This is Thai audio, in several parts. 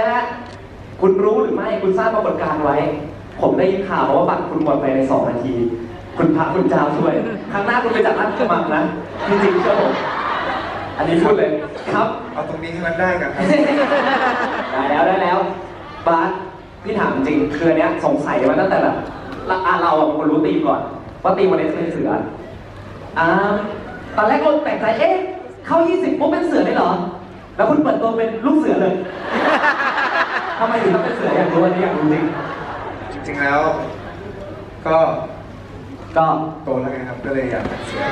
ฮะคุณรู้หรือไม่คุณทราบปรากฏการณ์ไว้ผมได้ยินข่าวว่าบัตรคุณหมดไปใน2 นาทีคุณพระคุณเจ้าช่วยครั้งหน้าคุณไปจัดร้านสมัครนะจริงๆเชื่อผมอันนี้พูดเลยครับเอาตรงนี้ให้มันได้กันครับได้แล้วบาสพี่ถามจริงคือเนี้ยสงสัยมาตั้งแต่แบบเราเป็นคนรู้ตีมก่อนว่าตีมวันนี้คือเสือตอนแรกเราแปลกใจเข้า20ปุ๊บเป็นเสือได้เหรอแล้วคุณเปิดตัวเป็นลูกเสือเลยทำไมถึงต้องเป็นเสืออยากรู้อันนี้อยากรู้จริงแล้วก็โตแล้วไงครับก็เลยอยากเป็นเสือ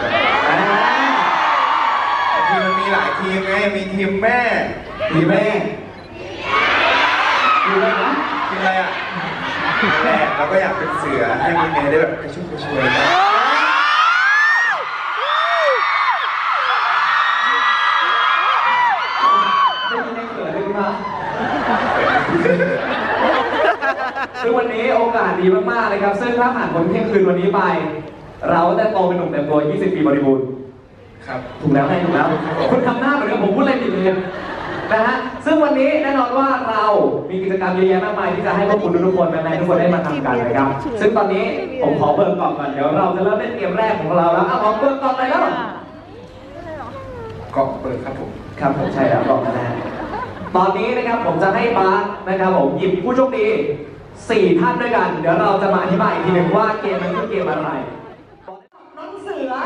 ทีมมันมีหลายทีมไงมีทีมแม่ทีมอะไรนะทีมอะไรอ่ะแม่เราก็อยากเป็นเสือให้คุณเมย์ได้แบบกระชุ่มกระชวยนะซึ่งวันนี้โอกาสดีมากๆเลยครับซึ่งถ้าผ่านพ้นเที่ยงคืนวันนี้ไปเราจะโตเป็นหนุ่มเต็มตัว20 ปีบริบูรณ์ครับถูกแล้วถูกแล้วคุณทำหน้าเหมือนกับผมพูดอะไรผิดเลยนะฮะซึ่งวันนี้แน่นอนว่าเรามีกิจกรรมเยอะแยะมากมายที่จะให้พวกคุณทุกคนแม่ๆทุกคนได้มาทำกันนะครับซึ่งตอนนี้ผมขอเบิกกล่องก่อนเดี๋ยวเราจะเริ่มเล่นเกมแรกของเราแล้วขอเบิกกล่องเลยแล้วกล่องเปิดครับผมครับผมใช่แล้วกล่องแรกตอนนี้นะครับผมจะให้บาสนะครับผมหยิบผู้โชคดี4 ท่านด้วยกันเดี๋ยวเราจะมาอธิบายอีกทีหนึ่งว่าเกมนั้นคือเกมอะไรน้องเสือ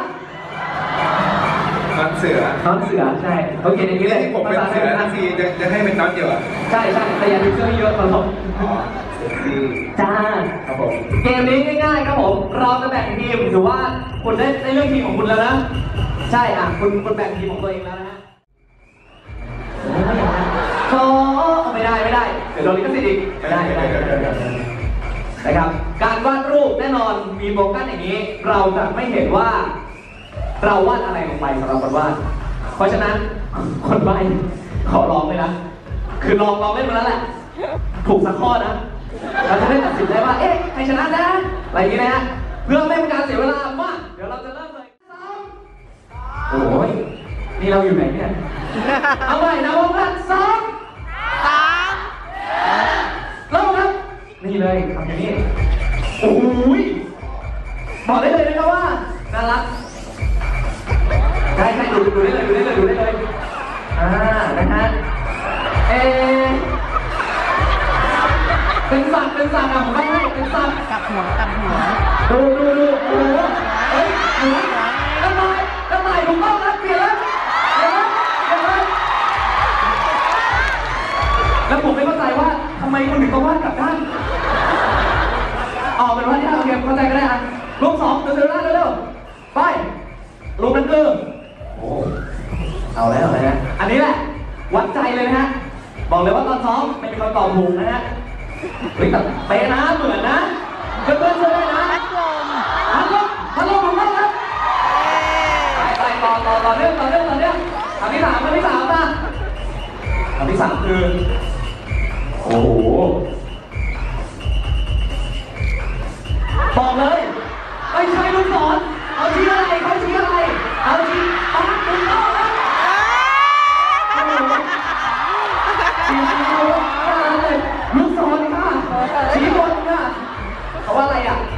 ใช่โอเคอย่างนี้เลยผมเป็นเสือทันทีจะให้เป็นน็อตเดียวอ่ะใช่แต่อย่าดึงเสื้อเยอะครับผมจ้าครับผมเกมนี้ง่ายๆครับผมเราจะแบ่งทีมถือว่าคุณได้เรื่องทีมของคุณแล้วนะใช่คุณแบ่งทีมของตัวเองแล้วนะฮะไม่ได้เดี๋ยวโดนลิขสิทธิ์อีกไม่ได้นะครับการวาดรูปแน่นอนมีโปรแกรมอย่างนี้เราจะไม่เห็นว่าเราวาดอะไรลงไปสำหรับคนวาดเพราะฉะนั้นคนวาดขอลองเลยนะคือลองเล่นมาแล้วแหละถูกสักข้อนะเราจะได้ตัดสินได้ว่าใครชนะนะอะไรอย่างนี้นะฮะเพื่อไม่เป็นการเสียเวลามากเดี๋ยวเราจะเริ่มเลยโอ้ยนี่เราอยู่ไหนเนี่ยเอาใหม่นะพร้อมกัน2 3เริ่มครับนี่เลยทำอย่างนี้โอ้ยบอกได้เลยนะครับว่าน่ารักใช่ดูได้เลยนะฮะเป็นสัตว์ผมไม่ให้เป็นสัตว์กับหัวดูโอ้โหเฮ้ยกระต่ายถูกต้องนะเปลี่ยนแล้วแล้วผมไม่เข้าใจว่าทำไมคนถึงต้องวาดกลับด้านเป็นว่าที่เราเก็บเข้าใจก็ได้รูป2เร็วไปรูปนั้นคือโอ้เอาแล้วนะอันนี้แหละวัดใจเลยนะฮะบอกเลยว่าตอนซ้อมไม่มีคำตอบถูกนะฮะเฮ้ยแต่เป๊ะนะเหมือนนะเพื่อนๆช่วยได้นะฮัลโหลถูกต้องครับไปต่อเรื่องคำที่ 3นะคำที่ 3คือโอ้โหบอกเลยไม่ใช่ลูกศรเขาชี้อะไรถูกต้องนะลูกศรค่ะชี้บนค่ะเขาว่าอะไร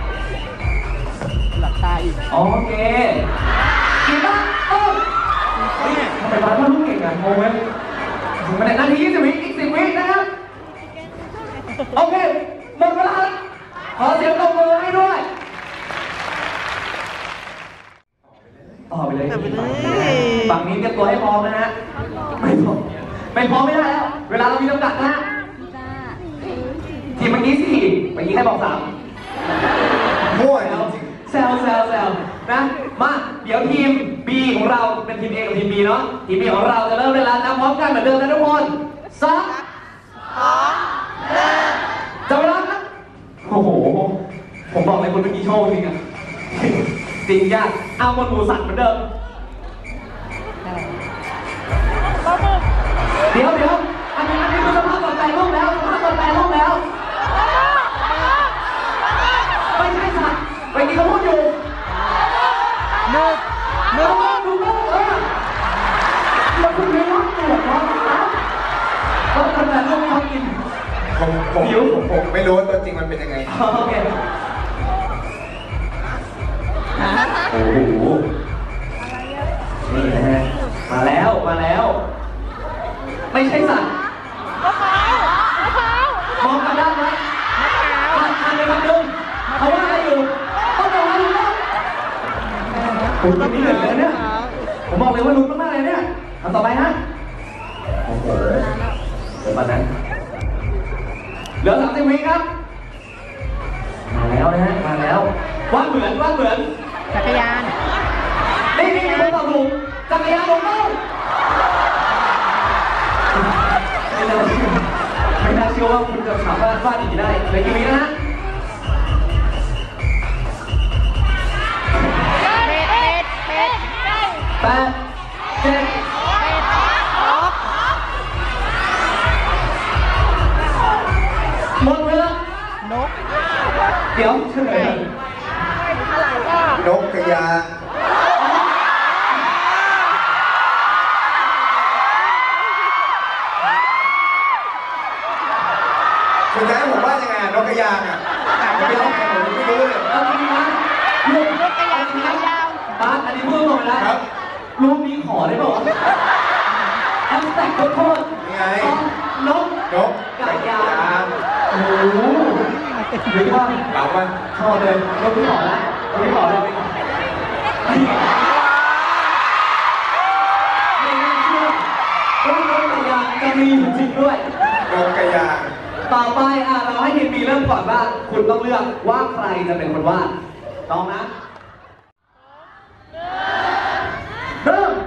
หลับตาอีกโอเคกี่บ้างทำไมบ้านลูกเก่งงงไหมถึงมาในนาที20 วิอีก10 วินะครับโอเคหมดเวลาขอเสียงตบมือให้ด้วยต่อไปเลยฝั่งนี้เตรียมตัวให้พร้อมนะฮะไม่พร้อมไม่ได้แล้วเวลาเรามีจำกัดนะทีมเมื่อกี้4เมื่อกี้แค่บอก3 มั่วแซวนะมาเดี๋ยวทีม B ของเราเป็นทีม A กับทีม B เนาะทีม B ของเราจะเริ่มเวลานับพร้อมกันเหมือนเดิมนะทุกคน3 2 1จับเวลาครับโอ้โหผมบอกเลยคนเมื่อกี้โชว์จริงอะจริงยากเอาบนหมูสัตว์เหมือนเดิมเดี๋ยวอันนี้คือสภาพก่อนแปลรูปแล้วไม่ใช่สัตว์เมื่อกี้เขาพูดอยู่ถูกแล้วคุณไม่รับตัวเขาคนแบบลูกเขากินผมไม่รู้ว่าตัวจริงมันเป็นยังไงโอเคโอ้โหนี่นะฮะมาแล้วไม่ใช่สัตว์มองกันด้านไหมทานไปคำนึงเขาว่าอะไรอยู่ต้องบอกว่ารู้แล้วผมก็มีเหลือเลยเนี่ยผมบอกเลยว่าลุ้นมากๆเลยเนี่ยต่อไปฮะโอ้โหเดี๋ยวก่อนนั้นเหลือ30 วิครับมาแล้วนะฮะมาแล้ววาดเหมือนจักรยานนี่คนตอบถูกจักรยานลงต้องไม่น่าเชื่อว่าคุณจะสามารถวาดอย่างนี้ได้เหลือกี่วินะฮะ8 7 หมดเวลานกเดี๋ยวเฉลยนกกระยางคุณจะให้ผมว่ายังไงนกกระยางอ่ะไม่รู้ผมไม่รู้เลยเอาจริงนะลูกนกกระยางยาวบ้านอันนี้พูดตรงๆนะครับรูปนี้ขอได้ป่าวแอปแตกโทษยังไงนกกระยางโอ้โหหรือว่าหลับมันชอบเลยนกที่ขอแล้วนกที่ขอแล้วไม่น่าเชื่อว่านกกระยางจะมีอยู่จริงด้วยนกกระยางต่อไปเราให้ทีมบีเริ่มก่อนว่าคุณต้องเลือกว่าใครจะเป็นคนวาดต้องนะเริ่ม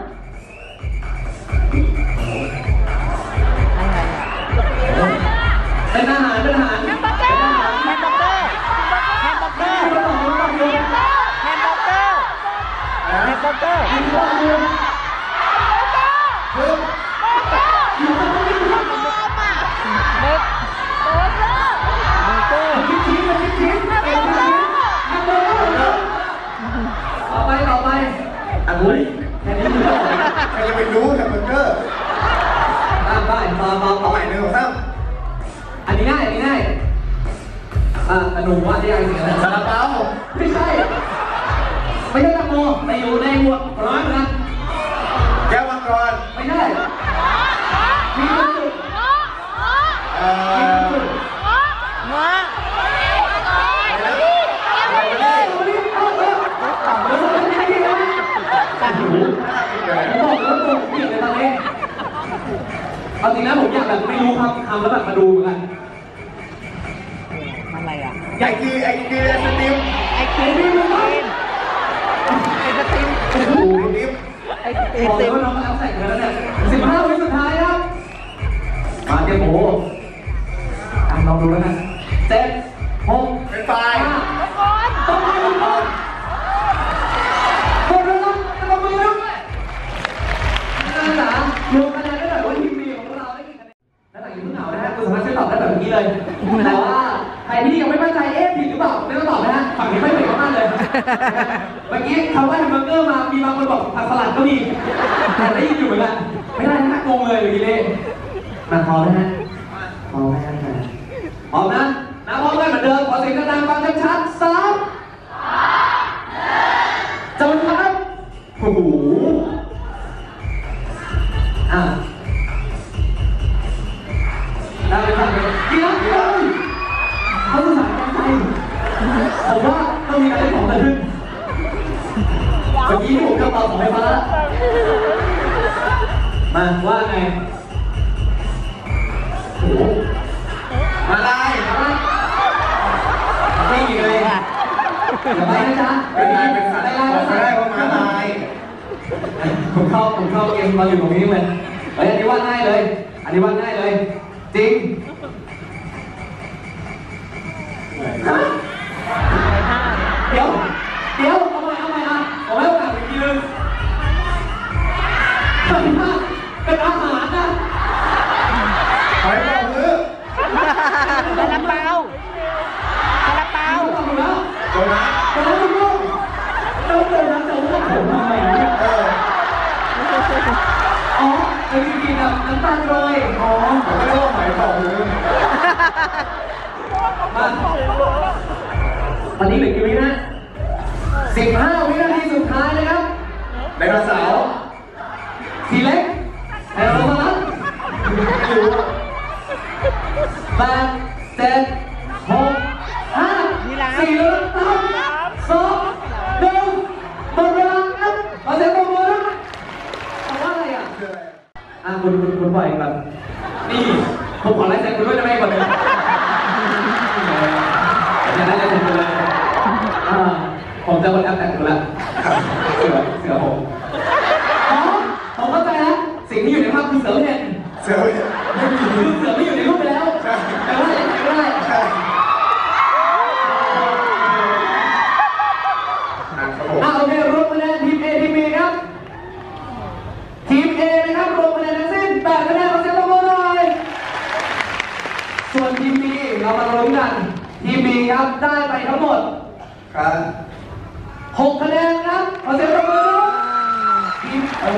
เป็นอาหารแฮมเบอร์เกอร์แฮมเบอร์เกอร์แฮมเบอร์เกอร์แฮมเบอร์เกอร์แฮมเบอร์เกอร์แฮมเบอร์เกอร์กินข้าวเย็นเริ่มอยู่ตรงนี้ ชิ้นต่อไปอันนี้แค่นี้คือใครจะไปรู้แฮมเบอร์เกอร์ไปต่อใหม่หนึ่งของท่านอันนี้ง่ายหนูว่าที่ยังสิ่งอะไรซาลาเปาไม่ใช่แตงโมแต่อยู่ในหมวดร้อนนะแก้วมังกรไม่ใช่มีจุดงาเอาจริงนะผมอยากแบบไม่รู้คำแล้วแบบมาดูเหมือนกันอะไรอ่ะไอคือไอสติมไอคิวไอสติมไอติมไอบอกเลติยมว่าน้องเอาใส่กันแล้วเนี่ย15 วิสุดท้ายครับมาเตรียมโอ้ลองดูแล้วนะ7 6 เป็นไฟต้องไปทุกคนหมดแล้วนะจะมามือแล้วน่าจ๋ารวมคะแนนได้หน่อยว่าทีมบีของเราได้กี่คะแนนนั่นแหละอย่าเพิ่งเหงานะฮะคุณสามารถช่วยตอบได้แบบนี้เลยแต่ว่าใครที่ยังไม่มั่นใจผิดหรือเปล่าไม่ต้องตอบนะฮะฝั่งนี้ไม่ผิดมากเลยเมื่อกี้คำว่าแฮมเบอร์เกอร์มามีบางคนบอกผักสลัดก็มีแต่ได้ยินอยู่เหมือนกันไม่ได้นะงงเลยเมื่อกี้เลยมาพอไหมฮะพอไหมฮะพร้อมนะพร้อมกันเหมือนเดิมขอเสียงดังๆฟังชัดๆ3 จนครับโอ้โหได้เลยครับเดี๋ยวเขาสายกันใจผมว่าต้องมีอะไรของกระทึกเมื่อกี้ผมจะตอบของไฟฟ้ามาว่าไงโอ้โหมาไล่ไม่มีเลยอย่าไปนะจ๊ะเป็นลายเป็นสัตว์บอกไม่ได้ว่าม้าลายผมเข้าเกมเราอยู่ตรงนี้เลยอันนี้ว่าง่ายเลยจริงเดี๋ยวเอาใหม่เอาให้โอกาสอีกทีนึงเป็นอาหารนะหอยบอกมือซาลาเปาโดนัทต้องเลยนะจะว่าผมทำไมเนี่ยอ๋อเป็นกินน้ำตาลโรยผมไม่รู้ว่าหอยบอกมือมาตอนนี้เหลือกี่วินะ15 วินาทีสุดท้ายนะครับไดโนเสาร์ทีเล็กไดโนเสาร์8 7 6 5 4 3 2 1หมดเวลาครับขอเสียงปรบมือนะคำว่าอะไรอ่ะคุณปล่อยแบบนี่ผมขอไลฟ์เซ็นคุณด้วยได้ไหมก่อนเลยอยากได้ไลฟ์เซ็นคุณเลยผมจะกดแอปแต่งคุณละเสือผมผมเข้าใจแล้วสิ่งที่อยู่ในภาพคือเสือเห็นเสือไม่มีคือเสือไม่อยู่ในรูปไปแล้วแต่ว่ายังไงก็ได้ใช่ครับผมโอเครวมคะแนนทีม A ทีม B ครับทีม A นะครับรวมคะแนนทั้งสิ้น8 คะแนนขอเสียงปรบมือหน่อยส่วนทีม B เรามาลุ้นกันทีม B ครับได้ไปทั้งหมดครับ 6 คะแนนครับขอเสียงปรบมือทีม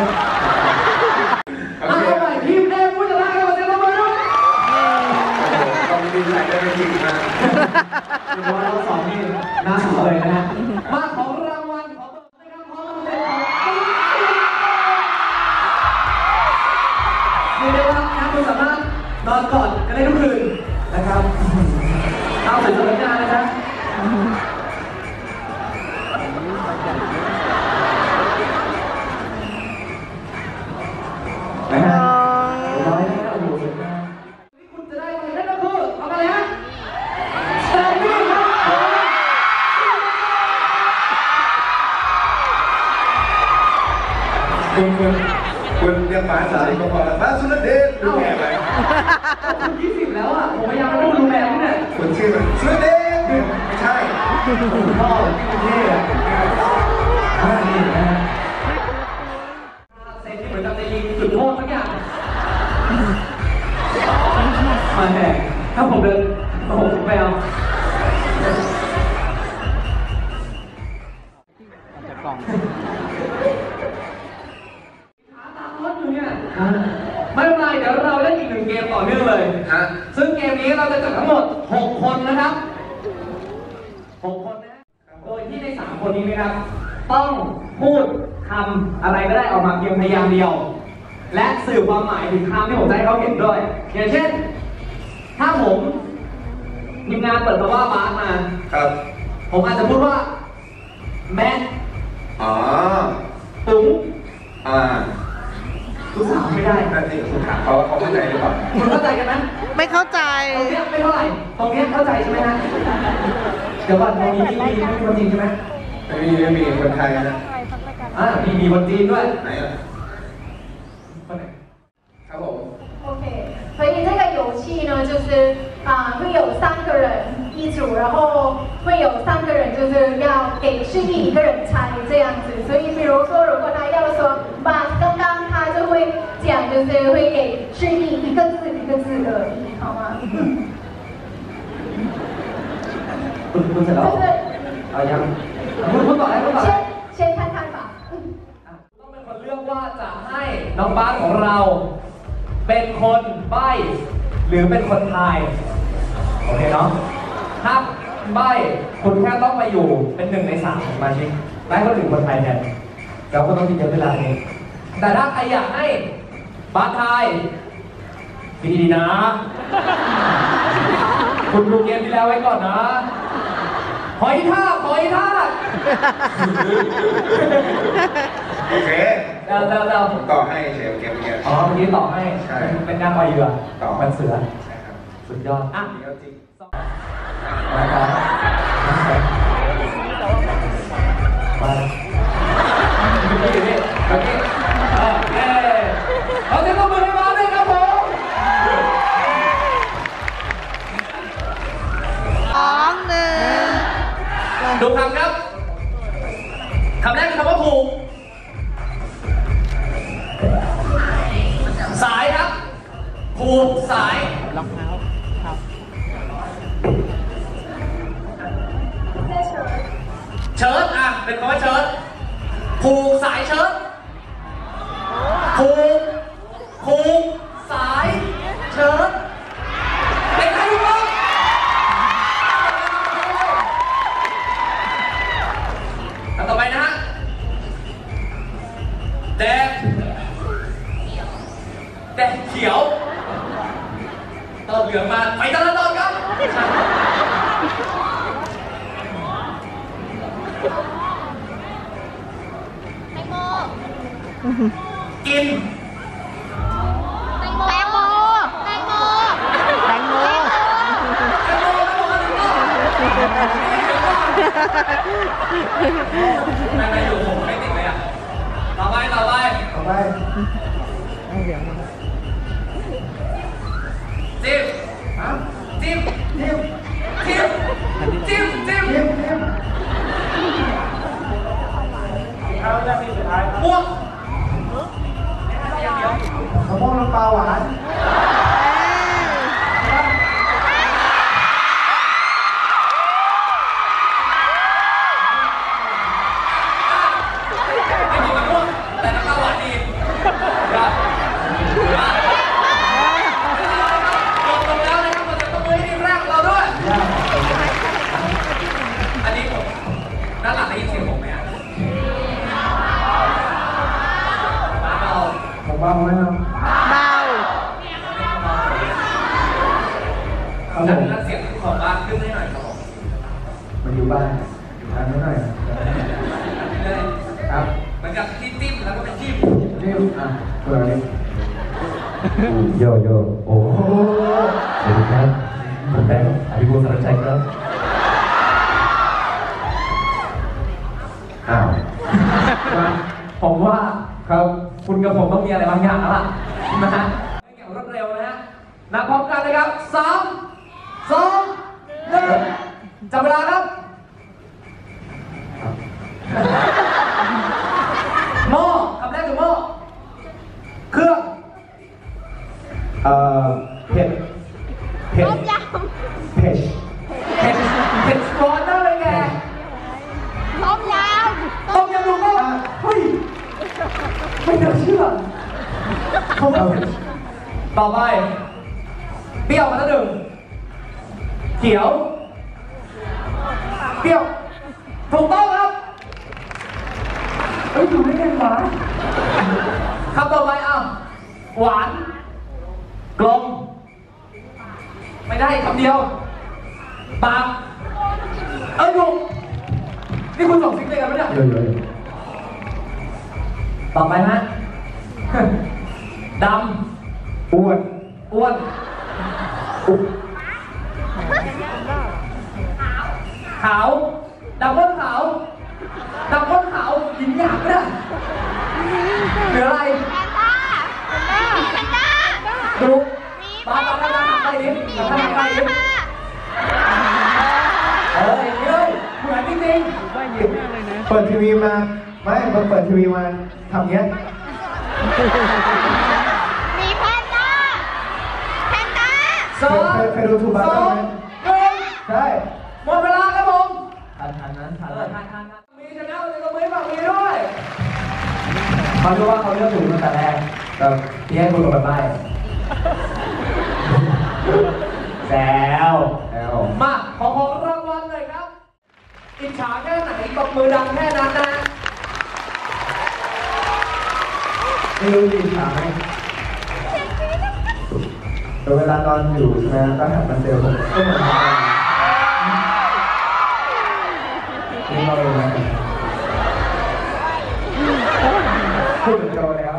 เอาใหม่ทีม A ผู้ชนะขอเสียงปรบมือด้วยต้องดีใจได้จริงมากถือว่าเราสองนี่น่าสนเลยนะฮะมาของรางวัลของนะครับพร้อมเสร็จของเรียกได้ว่านะคุณสามารถนอนก่อนกันได้ทุกคืนนะครับเอาถึงสำนักงานนะจ๊ะนะฮะร้อยแล้วโอ้โหสวยมากที่คุณจะได้ไปนั่นก็คือเอาไปเลยฮะสแตนดี้ครับคุณเรียกฟ้าสายก็พอแล้วฟ้าสุรเดชดูแก่ไปคุณ20แล้วอ่ะผมพยายามไม่ต้องดูแลคุณเนี่ยคุณชื่อมันสุรเดชไม่ใช่คุณพ่อที่เท่อะนี่นะฮะเซนที่เหมือนกับจะยิงจุดโทษสักอย่างมาแหกถ้าผมเดินผมไปเอาจะกล่องไม่เป็นไรเดี๋ยวเราเล่นอีก1 เกมต่อเนื่องเลยซึ่งเกมนี้เราจะจัดทั้งหมด6 คนนะครับ6 คนนะโดยที่ใน3 คนนี้นะครับต้องพูดคำอะไรก็ได้ออกมาเพียงพยางค์เดียวและสื่อความหมายถึงคำที่ผมจะให้เขาเห็นด้วยอย่างเช่นถ้าผมทีมงานเปิดมาว่าบาสมาครับผมอาจจะพูดว่าแม่ปุ๋งลูกสาวไม่ได้นั่นสิคุณถามเขาว่าเขาเข้าใจหรือเปล่าคุณเข้าใจกันไหมไม่เข้าใจตรงนี้ไม่เท่าไหร่ตรงนี้เข้าใจใช่ไหมฮะเดี๋ยวก่อนตรงนี้มีคนจีนใช่ไหมไม่มีคนไทยนะมีคนจีนด้วยไหนอ่ะคนไหนครับผม OK，所以这个游戏呢，就是会有3个人一组，然后会有3个人就是要给示意1个人猜这样子。所以比如说，如果他要说把刚刚他就会讲，就是会给示意1个字1个字而已，好吗？ คุณเสร็จแล้วยังคุณต่อได้คุณต่อได้先看看吧。 ต้องเป็นคนเลือกว่าจะให้น้องบาสของเราเป็นคนใบ้หรือเป็นคนทายโอเคเนาะถ้าใบ้คุณแค่ต้องมาอยู่เป็น1 ใน 3ของมาชิกได้คนอื่นคนทายแทนแล้วก็ต้องทิ้งเวลาเองแต่ถ้าใครอยากให้บาสทายดีๆนะคุณดูเกมที่แล้วไว้ก่อนนะหอยทากโอเคเราผมต่อให้เชฟเกมนี้เมื่อกี้ต่อให้เป็นการปล่อยเหยื่อต่อมันเสือใช่ครับสุดยอดอ่ะจริงนะครับมาโอเคเขาจะต้องมือให้มาด้วยครับผม2 1ดูคำครับคำแรกคือคำว่าผูกสายครับผูกสายรองเท้าครับเชิ้ตเป็นคำว่าเชิ้ตผูกสายเชิ้ตผูกสายเชิ้ตเป็นใครรู้บ้างไม่อยู่ผมไม่ติดเลยอ่ะต่อไปจิ้มจิ้มจิ้มจิ้มจิ้มจิ้มม่วงมะม่วงน้ำปลาหวานไม่มีมะม่วงแต่น้ำปลาหวานดีครับลงแล้วนะครับเราจะต้องมือให้ทีมแรกของเราด้วยอันนี้ผมด้านหลังได้ยินเสียงผมไหมอ่ะผมว่าไหมครับเบาครับผมแล้วเสียงของบ้านขึ้นได้หน่อยครับผมมันอยู่บ้านไม่หน่อยครับเหมือนกับที่จิ้มแล้วก็เป็นจิ้มนี่เปิดเลยโยโย่โอ้โหสวัสดีครับผมแบงค์อภิบูลสารชัยครับอ้าวผมว่าครับคุณกับผมต้องมีอะไรบางอย่างแล้วล่ะนะฮะอย่างรวดเร็วนะฮะนับพร้อมกันเลยครับ3 2 1จับเวลาครับหม้อคำแรกคือหม้อเครื่องเผ็ดเผ็ดต้มยเผ็ดเผ็ดร้อนได้เลยแกำต้มยต้มยำลุงก็เฮ้ยไม่น่าเชื่อเขาไม่เผ็ดต่อไปเปรี้ยวมาแล้วหนึ่งเขียวเปรี้ยวถูกต้องครับเฮ้ยอยู่ได้ไงหวานคำต่อไปอ่ะหวานกลมไม่ได้คำเดียวปากลูกนี่คุณส่งซิกเลยกันไหมเนี่ยเยอะต่อไปฮะ ดๆอ้วนำอ้วนขาวดำก้นขาวดำก้นขาวหินหยาบเนี่ยเหลืออะไรำแพนด้าดูมาทำอะไรดิทำอะไรดิอย่างนี้เลยเหมือนจริงเปิดทีวีมาไม่เปิดทีวีมาทำเงี้ยมีแพนด้าๆสองเคยดูทูบาสร์องไหมหนึ่งใช่หมดเวลาครับผมทันนั้นทันทันมีชนะเลยก็ไม่ฝั่งนี้ด้วยเขารู้ว่าเขาเลือกถูกตั้งแต่แรกแต่ที่ให้คุณลงไปใบ้แซวแล้วมาขอรางวัลหน่อยครับอิจฉาแค่ไหนตบมือดังแค่นั้นนะไม่รู้ดีฉาไหมแต่เวลานอนอยู่ใช่ไหมก็หันมาเจอผมก็เหมือนกันนี่เราเลยนะพูดถึงโจแล้ว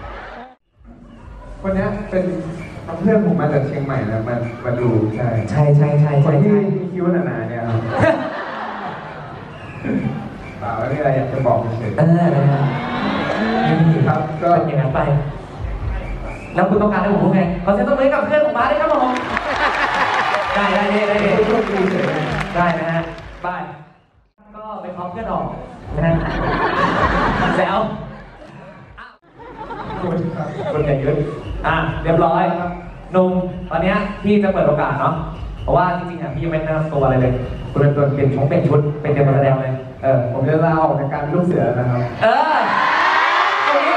คนนี้เป็นเพื่อนผมมาจากเชียงใหม่นะมาดูใช่ใช่ใช่ใช่คนใช่ที่ใช่มีคิ้วหนาๆเนี่ยครับเปล่าไม่มีอะไรอยากจะบอกเฉยนะครับครับก็เป็นอย่างนั้นไป แล้วคุณต้องการให้ผมพูดไงขอเสียงตบมือให้กับเพื่อนของบาสด้วยครับผมได้โชคดีเฉยได้นะฮะบายก็ไปพร้อมเพื่อนออกนะฮะแซวคุณครับคนอย่ายึดเรียบร้อยหนุ่มตอนเนี้ยพี่จะเปิดโอกาสเนาะเพราะว่าจริงๆอ่ะพี่ยังไม่แนะนำตัวอะไรเลยคุณเป็นตัวเป็นชุดเป็นเตรียมมาแสดงเลยผมจะลาออกจากการเป็นลูกเสือนะครับเอางี้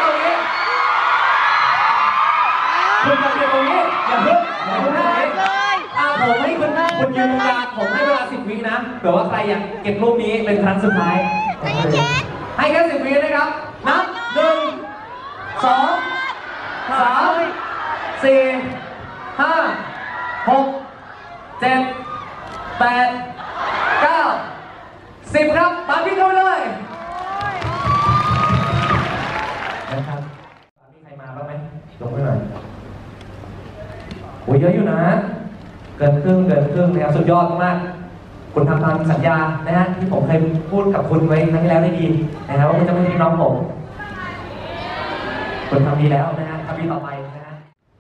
คุณมาเรียนตรงนี้อย่าเพิ่งคุณให้ผมให้คุณยืนตรงกลางผมให้เวลา10 วินะเผื่อว่าใครอยากเก็บรูปนี้เป็นครั้งสุดท้ายให้แค่10 วินะครับนับ1 2 3 4 5 6 7 8 9 10ครับตามพี่เข้าไปเลยนะครับมีใครมาบ้างไหมยกให้หน่อยโอ้ยเยอะอยู่นะเกินครึ่งนะครับสุดยอดมากคุณทำตามสัญญานะฮะที่ผมเคยพูดกับคุณไว้ครั้งที่แล้วได้ดีนะครับว่าคุณจะไม่ทิ้งน้องผมคุณทำดีแล้วนะฮะทำดีต่อไปนะฮะ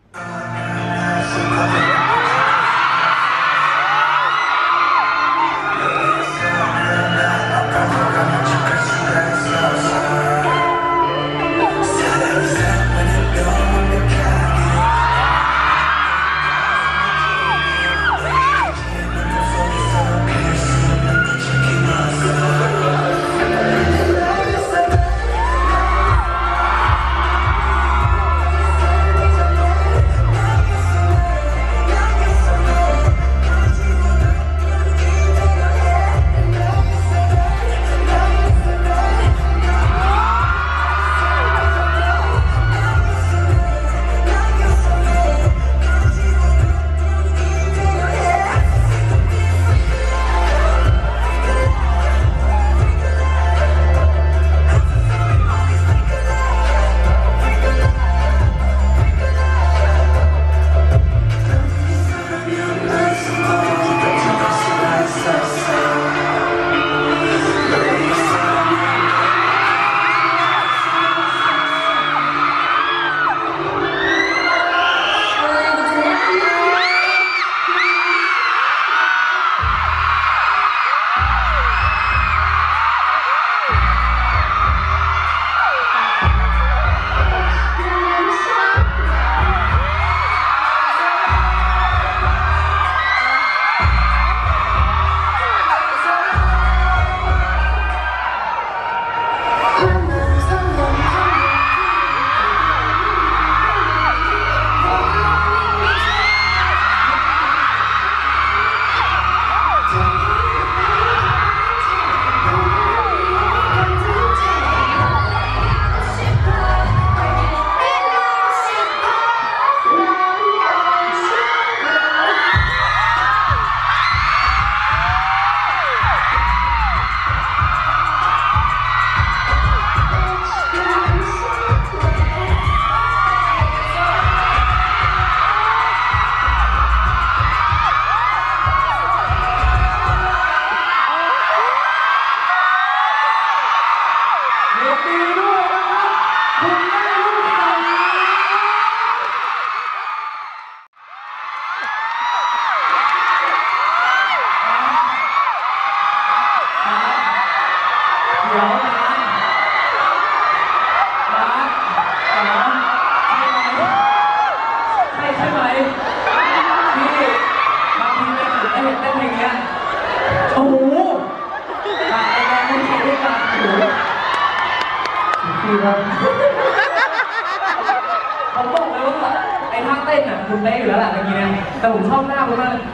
ผมบอกเลยว่าไอ้ท่าเต้นอ่ะคุณเต้อยู่แล้วแหละเมื่อกี้เนี่ยแต่ผมชอบหน้าคุณมาก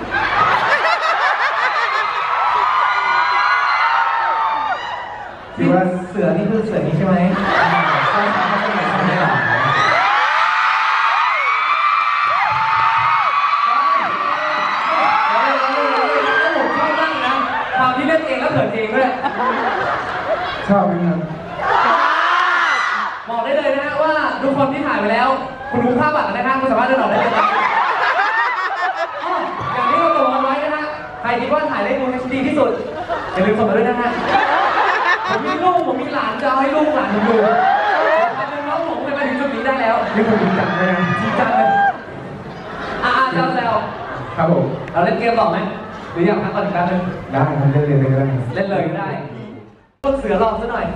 พี่ว่าเสือนี่คือเสือนี้ใช่ไหมใช่ครับเขาเป็นแบบนี้หรอความที่เล่นเองแล้วเขินเองด้วยชอบไหมครับบอกได้เลยนะฮะว่าทุกคนที่ถ่ายไปแล้ว คุณดูภาพบัตรนะครับคุณสามารถเดินออกได้เลยครับอย่างที่เราบอกไว้นะฮะใครคิดว่าถ่ายได้ดู HD ที่สุดอย่าลืมส่งมาด้วยนะฮะผมมีลูกผมมีหลานจะเอาให้ลูกหลานผมดูทำเป็นน้องผมเคยมาถึงจุดนี้ได้แล้วนี่คนจริงจังเลยนะจริงจังเลยแซวครับผมเราเล่นเกมต่อไหมหรืออยากพักก่อนอีกแป๊บนึงได้ครับเล่นเลยก็ได้เล่นเลยก็ได้ต้นเสือลองซะหน่อย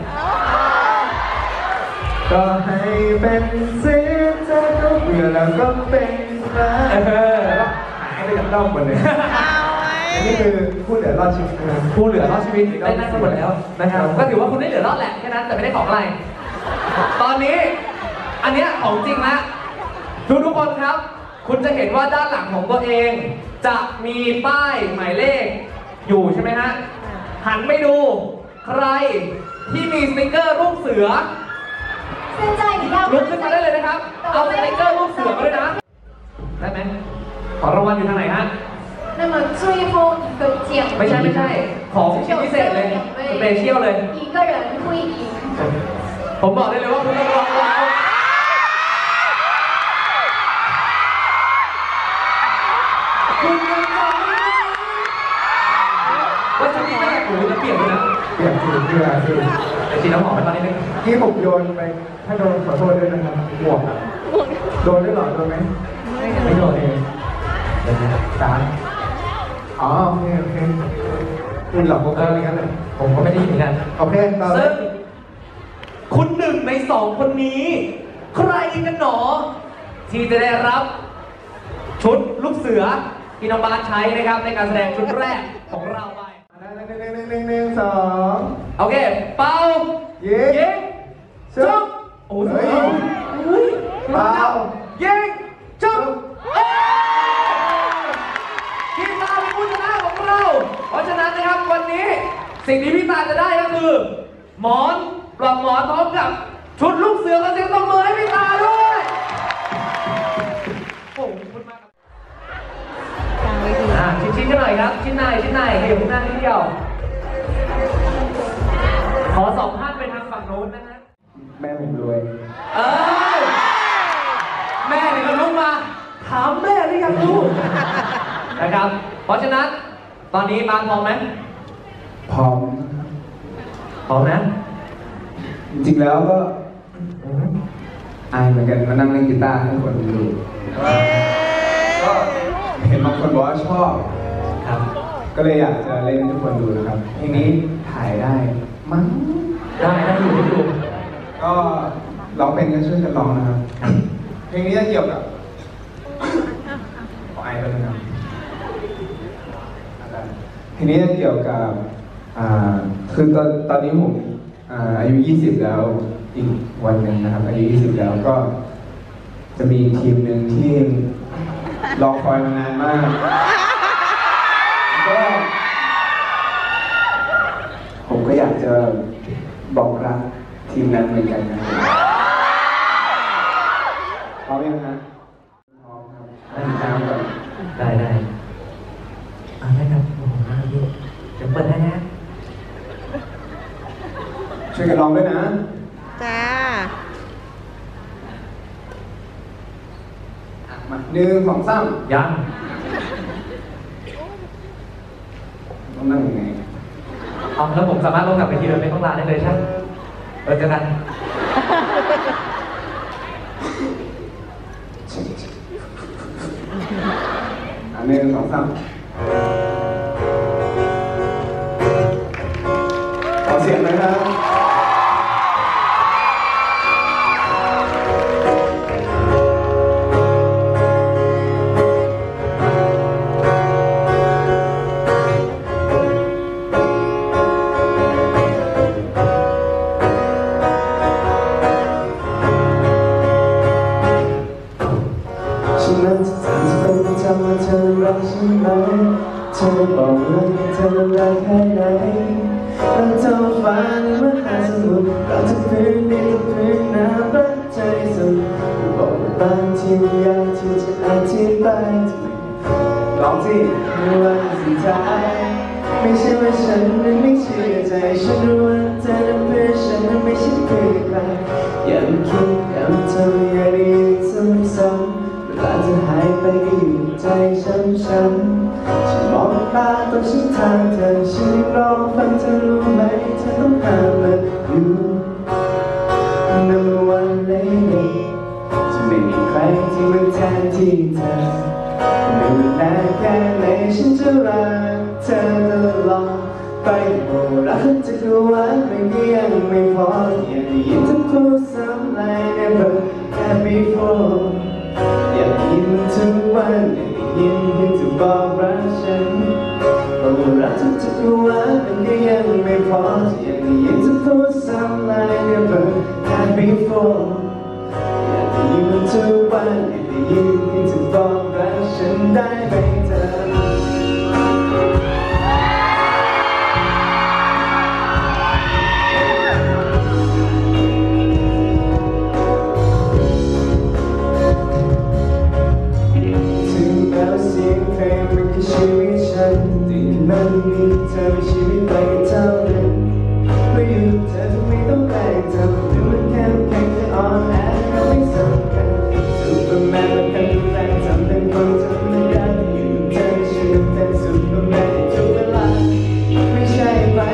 ก็ให้เป็นเสียงใจก็เบื่อแล้วก็เป็นรักแล้วก็หายไปจากด้อมหมดเลยอันนี้คือพูดเหลือรอดชีวิตนะครับผู้เหลือรอดชีวิตได้นั่งกันหมดแล้วนะครับก็ถือว่าคุณได้เหลือรอดแหละแค่นั้นแต่ไม่ได้ของอะไร ตอนนี้อันเนี้ยของจริงละทุกคนครับ คุณจะเห็นว่าด้านหลังของตัวเอง จะมีป้ายหมายเลขอยู่ใช่ไหมฮะหันไปดูใครที่มีสติ๊กเกอร์รูปเสือ现在你要ลุกขึ้นมาได้เลยนะครับเอาสติ๊กเกอร์รูปเสือมาด้วยนะได้ไหมของรางวัลอยู่ทางไหนฮะ那么最后一个奖ไม่ใช่ของชิ้นพิเศษเลยสเปเชียลเลย一个人会赢ผมบอกได้เลยว่าคุณต้องลองคุณยังจำไม่ได้ผหูจะเปลี่ยนเลยนะเปลี่ยนสีเกลือสิแต่สีน้ำหอมไปตอนนี้นึงที่ผมโยนไปถ้าโดนขอโทษด้วยนะครับหมวกอะโดนด้วยเหรอโดนไหมไม่โดนเองสามอ๋อโอเคโอเคคุณหลอกผมอะไรกันเลยผมก็ไม่ได้ยินเหมือนกันโอเคต่อเลซึ่ยงคุณหนึ่งในสองคนนี้ ใครกันหนอ ที่จะได้รับชุดลูกเสือที่น้องบาสใช้นะครับในการแสดงชุดแรกของเราไปหนึ่งสองโอเค เป่ายิงยิงจุ๊บโอ้โหเฮ้ยเป่ายิงจุ๊บเอ้ยพี่ตาเป็นผู้ชนะของเรา เพราะฉะนั้นนะครับวันนี้สิ่งที่พี่ตาจะได้ก็คือ หมอนปลอกหมอนพร้อมกับชุดลูกเสือกับเสียงตบมือให้พี่ตาด้วยโอ้โหขอบคุณมากครับกลางเวทีชิ้นกันหน่อยครับ ชิ้นไหนขยับหน้านิดเดียว ขอ2ท่านไปทางฝั่งโน้นนะฮะแม่ผมรวยเอ้ยแม่เนี่ยก็ลุกมา ถามแม่หรือยังลูกนะครับ เพราะฉะนั้นตอนนี้บานพร้อมไหมพร้อมพร้อมนะจริงๆแล้วก็อายเหมือนกันมานั่งเล่นกีตาร์ให้คนดูก็เห็นบางคนบอกว่าชอบครับก็เลยอยากจะเล่นให้ทุกคนดูนะครับเพลงนี้ถ่ายได้มั้งได้อยู่ได้อยู่ก็ร้องเป็นก็ช่วยกันร้องนะครับ เพลงนี้จะเกี่ยวกับขอไอไปเลยนะครับเพลงนี้จะเกี่ยวกับคือตอนนี้ผมอายุ 20 แล้วอีกวันหนึ่งนะครับอายุ 20 แล้วก็จะมีทีมหนึ่งที่รอคอยมานานมากก็ผมก็อยากจะบอกรักทีมนั้นเหมือนกันนะครับพร้อมยังฮะพร้อมครับติดตามก่อนได้ได้ครับโอ้โหน่าดูเดี๋ยวเปิดให้นะช่วยกันร้องด้วยนะจ้ามา1 2 3 ยังต้องนั่งยังไงเอาแล้วผมสามารถลงกลับไปทีเดิมไม่ต้องลาได้เลยใช่ไหมเจอกัน 1 2 3ขอเสียงหน่อยครับ ฉันนั้นจะเป็นประจำว่าเธอรักฉันไหมเธอบอกว่าเธอรักแค่ไหนแล้วเธอฝันว่าหาสมุทรเราจะพื้นดินจะพื้นน้ำรักใจสุดบอกว่าบางทีอยากที่จะอธิบายลองสิในวันสุดท้ายไม่ใช่ว่าฉันนั้นไม่เชื่อใจฉันรู้ว่าเธอนั้นเพื่อฉันนั้นไม่ใช่เพื่อใครอย่าคิดอย่าทำอย่าได้ยินซ้ำๆเวลาจะหายไปก็อยู่ใจช้ำฉันมองตาตรงฉันทางเธอฉันร้องฟังเธอรู้ไหมเธอต้องห้ามมันอยู่ Number one lady จะไม่มีใครที่มาแทนที่เธอไม่ว่าแน่แค่ไหนฉันจะรักเธอตลอดไปโอ้รักจะกว่ามันก็ยังไม่พออยากได้ยินเธอพูดซ้ำ like never had before อยากได้ยินทุกวันอยากได้ยินเพียงเธอบอกรักฉันโอ้รักจะกว่ามันก็ยังไม่พออยากได้ยินเธอพูดซ้ำ like never had before อยากได้ยินทุกวันอยากได้ยินเพียงเธอบอกรักฉันได้ไหมเธอเสียงเพลงมันคือชีวิตฉันตื่นมามีเธอเป็นชีวิตไปกับเท่านั้นเมื่ออยู่เธอจะไม่ต้องแกล้งทำดูมันแค่แข็งจะอ่อนแอก็ไม่สำคัญซูเปอร์แมนมันเป็นแฟนทำเป็นคนธรรมดาอยู่เธอฉันเป็นซูเปอร์แมนในทุกเวลาไม่ใช่ไป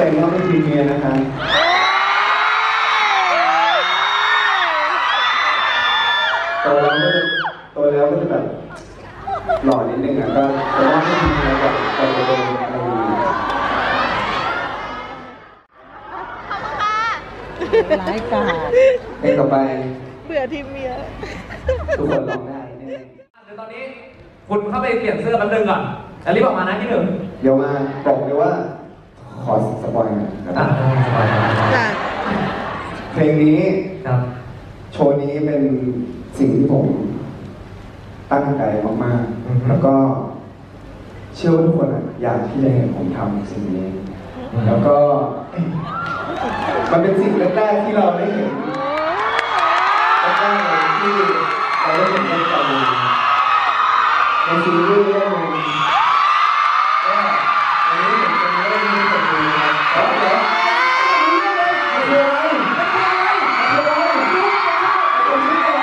รอบเป็นพรีเมียร์นะคะโตแล้วก็จะแบบหล่อนิดนึงอ่ะก็จะรอบเป็นพรีเมียร์แบบไปโดนอะไรดีร้ายกาจเพลงต่อไปเบื่อทีมเมียทุกคนร้องได้แน่เดี๋ยวตอนนี้คุณเข้าไปเปลี่ยนเสื้อแป๊บนึงก่อนแล้วรีบออกมานะที่หนึ่งเดี๋ยวมาบอกเลยว่าขอสปอยล์หน่อยครับสบายครับจ้ะเพลงนี้ครับโชว์นี้เป็นสิ่งที่ผมตั้งใจมากอือฮึๆ แล้วก็เชื่อว่าทุกคนอะอยากที่จะเห็นผมทำสิ่งนี้ แล้วก็ มันเป็นสิ่งแรกๆที่เราได้เห็นแรกๆเลยที่เราได้เห็นในตอนนี้ในซีรีส์เรื่องนึงก็อันนี้ผมจะไม่ได้มีผลงานครับเหรอไม่เป็นไรไม่เป็นไรผมไม่เป็นไร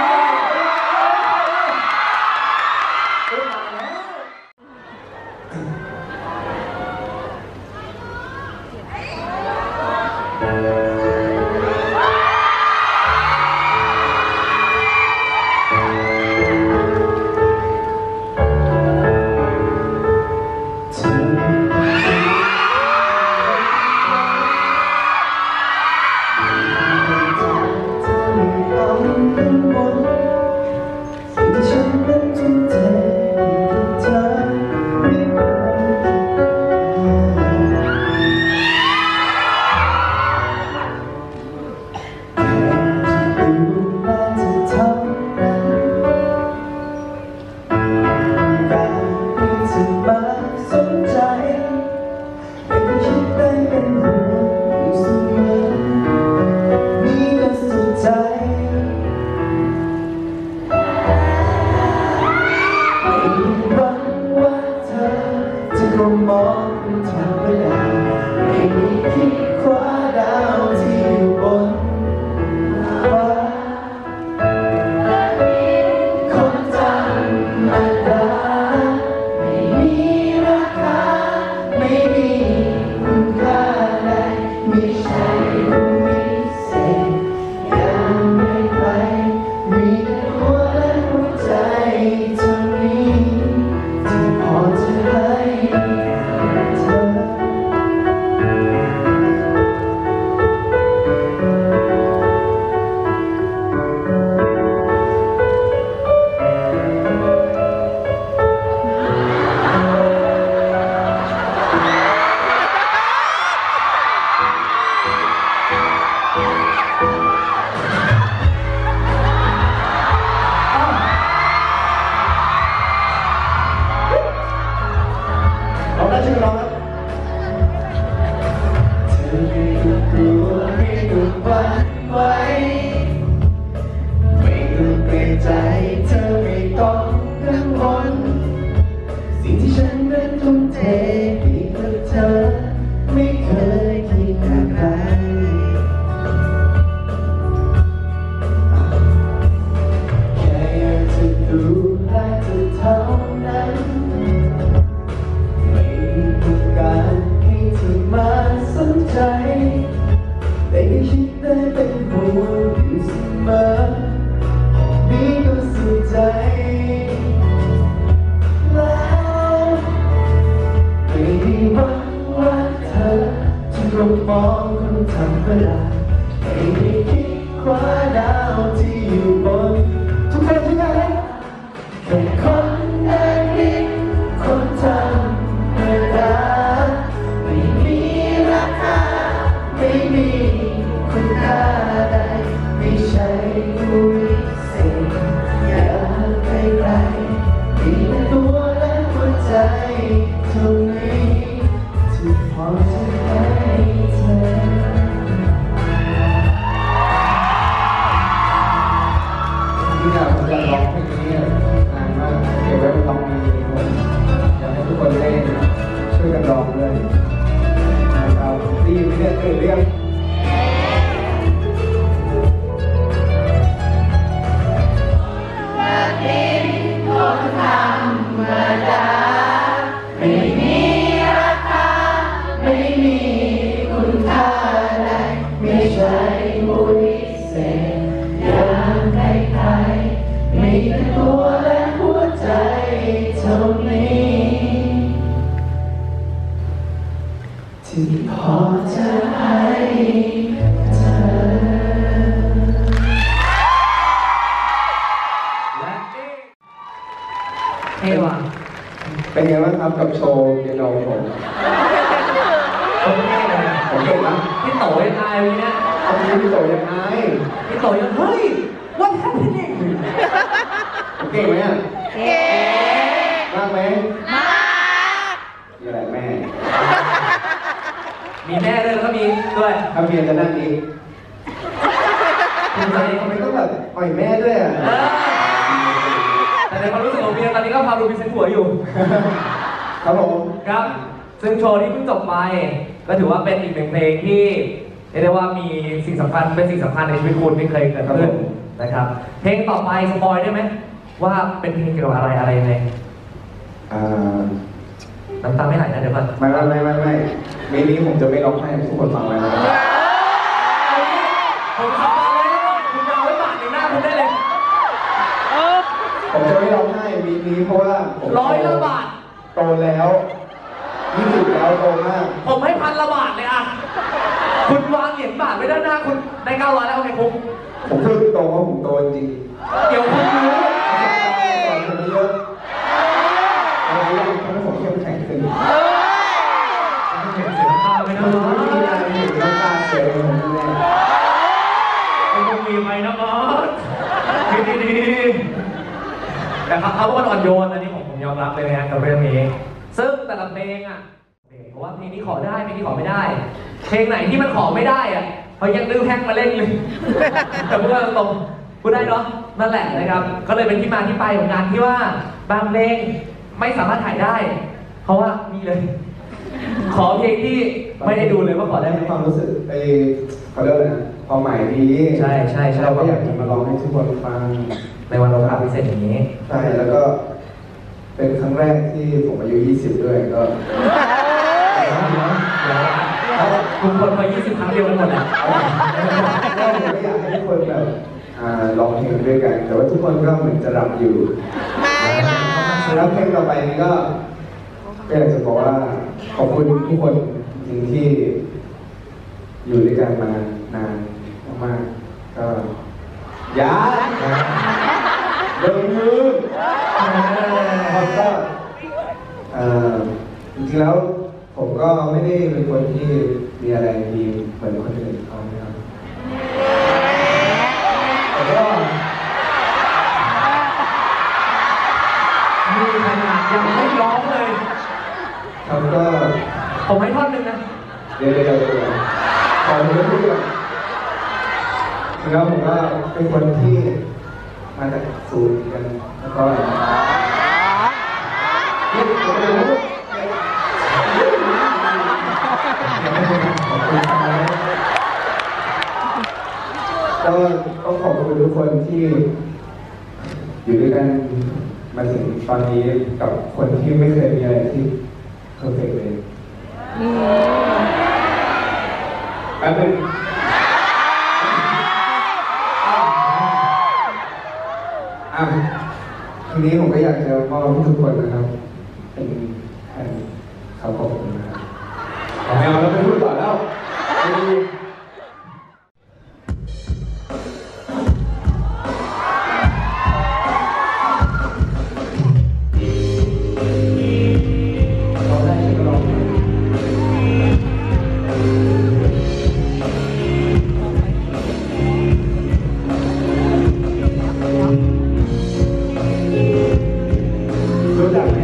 มองทางไปได้ไม่มีคิดคว้าดาวที่อยู่บนฟ้าคนธรรมดาไม่มีราคาไม่มีคุณค่าใดไม่ใช่ผู้วิเศษอย่างใครมีแต่หัวและหัวใจเท่านี้ที่พอจะให้เธอ เอาได้ชื่อน้องครับเธอไม่ต้องกลัวไม่ต้องหวั่นไหวไม่ต้องเกรงใจเธอไม่ต้องกังวลสิ่งที่ฉันนั้นทุ่มเทให้กับเธอไม่เคยคิดอะไรแค่อยากจะดูแลเธอเท่านั้น ไม่ต้องการให้เธอมาสนใจแต่ยังคิดได้เป็นห่วงอยู่เสมอนี่ก็สุดใจแล้วไม่ได้หวังว่าเธอจะคงมองคนธรรมดาไม่ได้คิดคว้าดาวที่อยู่บนทุกคนทุกอย่างแค่คนแอบคิดคนธรรมดาไม่มีราคาไม่มีคุณค่าใดไม่ใช่ผู้วิเศษอย่างใครๆมีแต่ตัวและหัวใจเท่านี้ที่พอจะให้เธองนี้ที่พอจะให้เธอและเท่ว่ะเป็นไงบ้างครับกับโชว์เปียโนผมคนเท่เลยผมเก่งนะพี่โตยังไงวันนี้เอาพี่พี่โตยังไงพี่โตยังเฮ้ย what happening ผมเก่งไหมอ่ะเก่งมากไหมมากนี่แหละแม่มีแม่ด้วยแล้วก็มีด้วยถ้าเมียจะนั่งนี้ภูมิใจทำไมต้องแบบปล่อยแม่ด้วยอ่ะเออแต่ในความรู้สึกของเบียร์ตอนนี้ก็พาลูกไปเซ็นหัวอยู่ครับผมครับ ซึ่งโชว์ที่เพิ่งจบไป ก็ถือว่าเป็นอีกหนึ่งเพลงที่เรียกได้ว่ามีสิ่งสำคัญเป็นสิ่งสำคัญในชีวิตคุณที่เคยเกิดขึ้นนะครับ เพลงต่อไปสปอยได้ไหมว่าเป็นเพลงเกี่ยวกับอะไรยังไงอ่าน้ำตาไม่ไหลนะเดี๋ยวก่อนไม่เมนี้ผมจะไม่ร้องไห้ให้ทุกคนฟังเลยนะผมสปอยเลยนะคุณจะเอาไว้บาดในหน้าคุณได้เลยผมจะไม่ร้องไห้เมนี้เพราะว่าผม 100 ละบาทโตแล้ว20แล้วโตมากผมให้1,000 ละบาทเลยอ่ะคุณวางเหรียญบาทไว้ด้านหน้าคุณได้900แล้วโอเคคุ้มผมพูดตรงว่าผมโตจริงเดี๋ยวคุณรู้ก่อนคนเยอะอะไรอย่างทำให้ผมเข้มแข็งขึ้นเห็นเสียงน้ำตาไปนะมันไม่มีอะไรเห็นน้ำตาเสียผมแน่มันคงมีไปนะบอสคิดดีๆแต่เขาเป็นคนอ่อนโยนอันนี้ผมยอมรับเลยนะกับเรื่องนี้ ซึ่งแต่ละเพลงอ่ะเพราะว่าเพลงนี้ขอได้เพลงนี้ขอไม่ได้ เพลงไหนที่มันขอไม่ได้อ่ะเขายังดื้อแพ่งมาเล่นเลย แต่พูดตรงๆพูดได้เนาะนั่นแหละนะครับ ก็เลยเป็นที่มาที่ไปของงานที่ว่าบางเพลงไม่สามารถถ่ายได้ เพราะว่านี่เลย ขอเพลงที่ไม่ได้ดูเลยว่าขอได้ไหมความรู้สึกเขาเรียกอะไรนะความหมายดีใช่ใช่ใช่เราก็อยากจะมาร้องให้ทุกคนฟังในวันโอกาสพิเศษอย่างนี้ใช่แล้วก็เป็นครั้งแรกที่ผมอายุ20ด้วยก็ทุกคนไป20 ครั้งเดียวกันหมดแหละก็ผมไม่อยากให้ทุกคนแบบร้องเพลงด้วยกัน แต่ว่าทุกคนก็เหมือนจะรับอยู่ไม่ล่ะแล้วเพลงต่อไปนี้ก็อยากจะบอกว่าขอบคุณทุกคนจริงๆที่อยู่ด้วยกันมานานมากๆก็อย่าเดินมือแล้วก็จริงๆแล้วผมก็ไม่ได้เป็นคนที่มีอะไรดีเหมือนคนอื่นเขานะครับแต่ก็มีขนาดยังไม่ร้องเลยครับก็ผมให้ท่อนหนึ่งนะเดี๋ยวขอเนื้อพูดก่อนแล้วผมก็เป็นคนที่มาจากศูนย์กันแล้วก็ก็ต้องขอบคุณทุกคนที่อยู่ด้วยกันมาถึงตอนนี้กับคนที่ไม่เคยมีอะไรที่เพอร์เฟกต์เลยแป๊บนึงทีนี้ผมก็อยากจะมอบให้ทุกคนนะครับ เป็นแผ่นคำขอบคุณนะครับไม่เอาแล้วไปพูดต่อแล้วเราได้ที่เรารู้จักไหม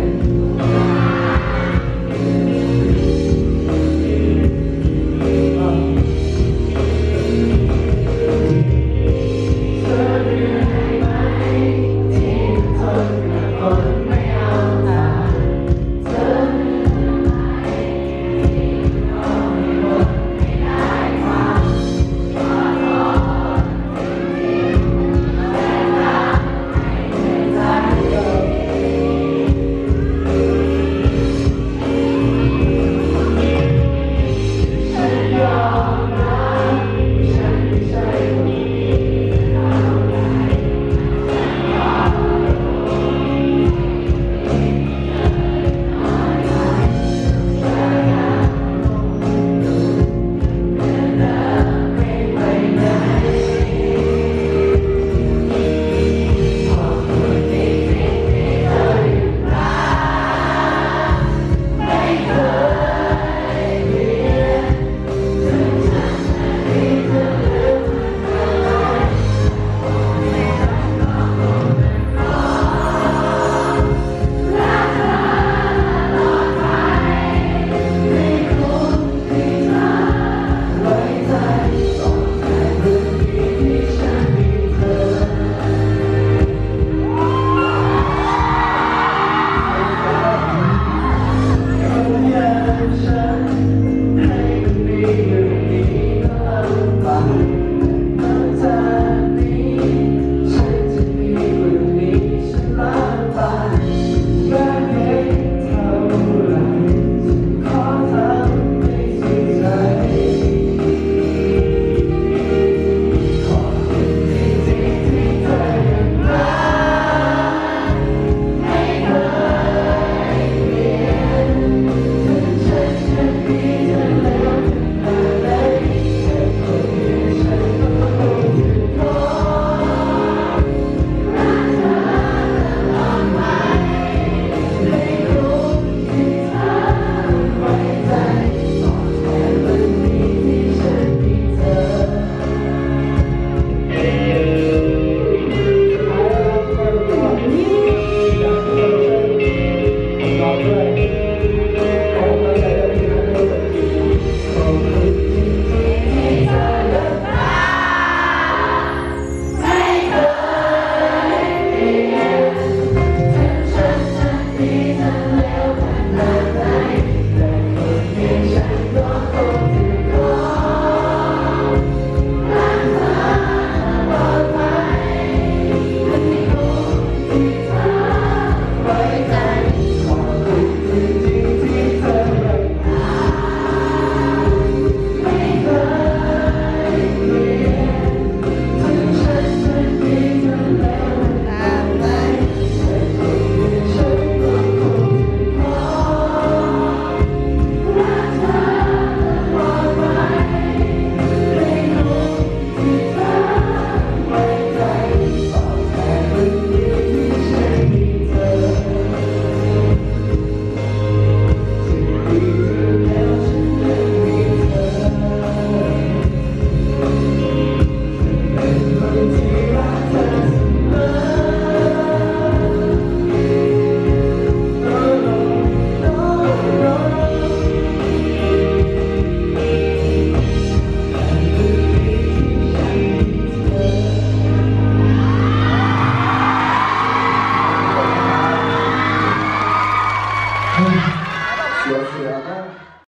เสียมาก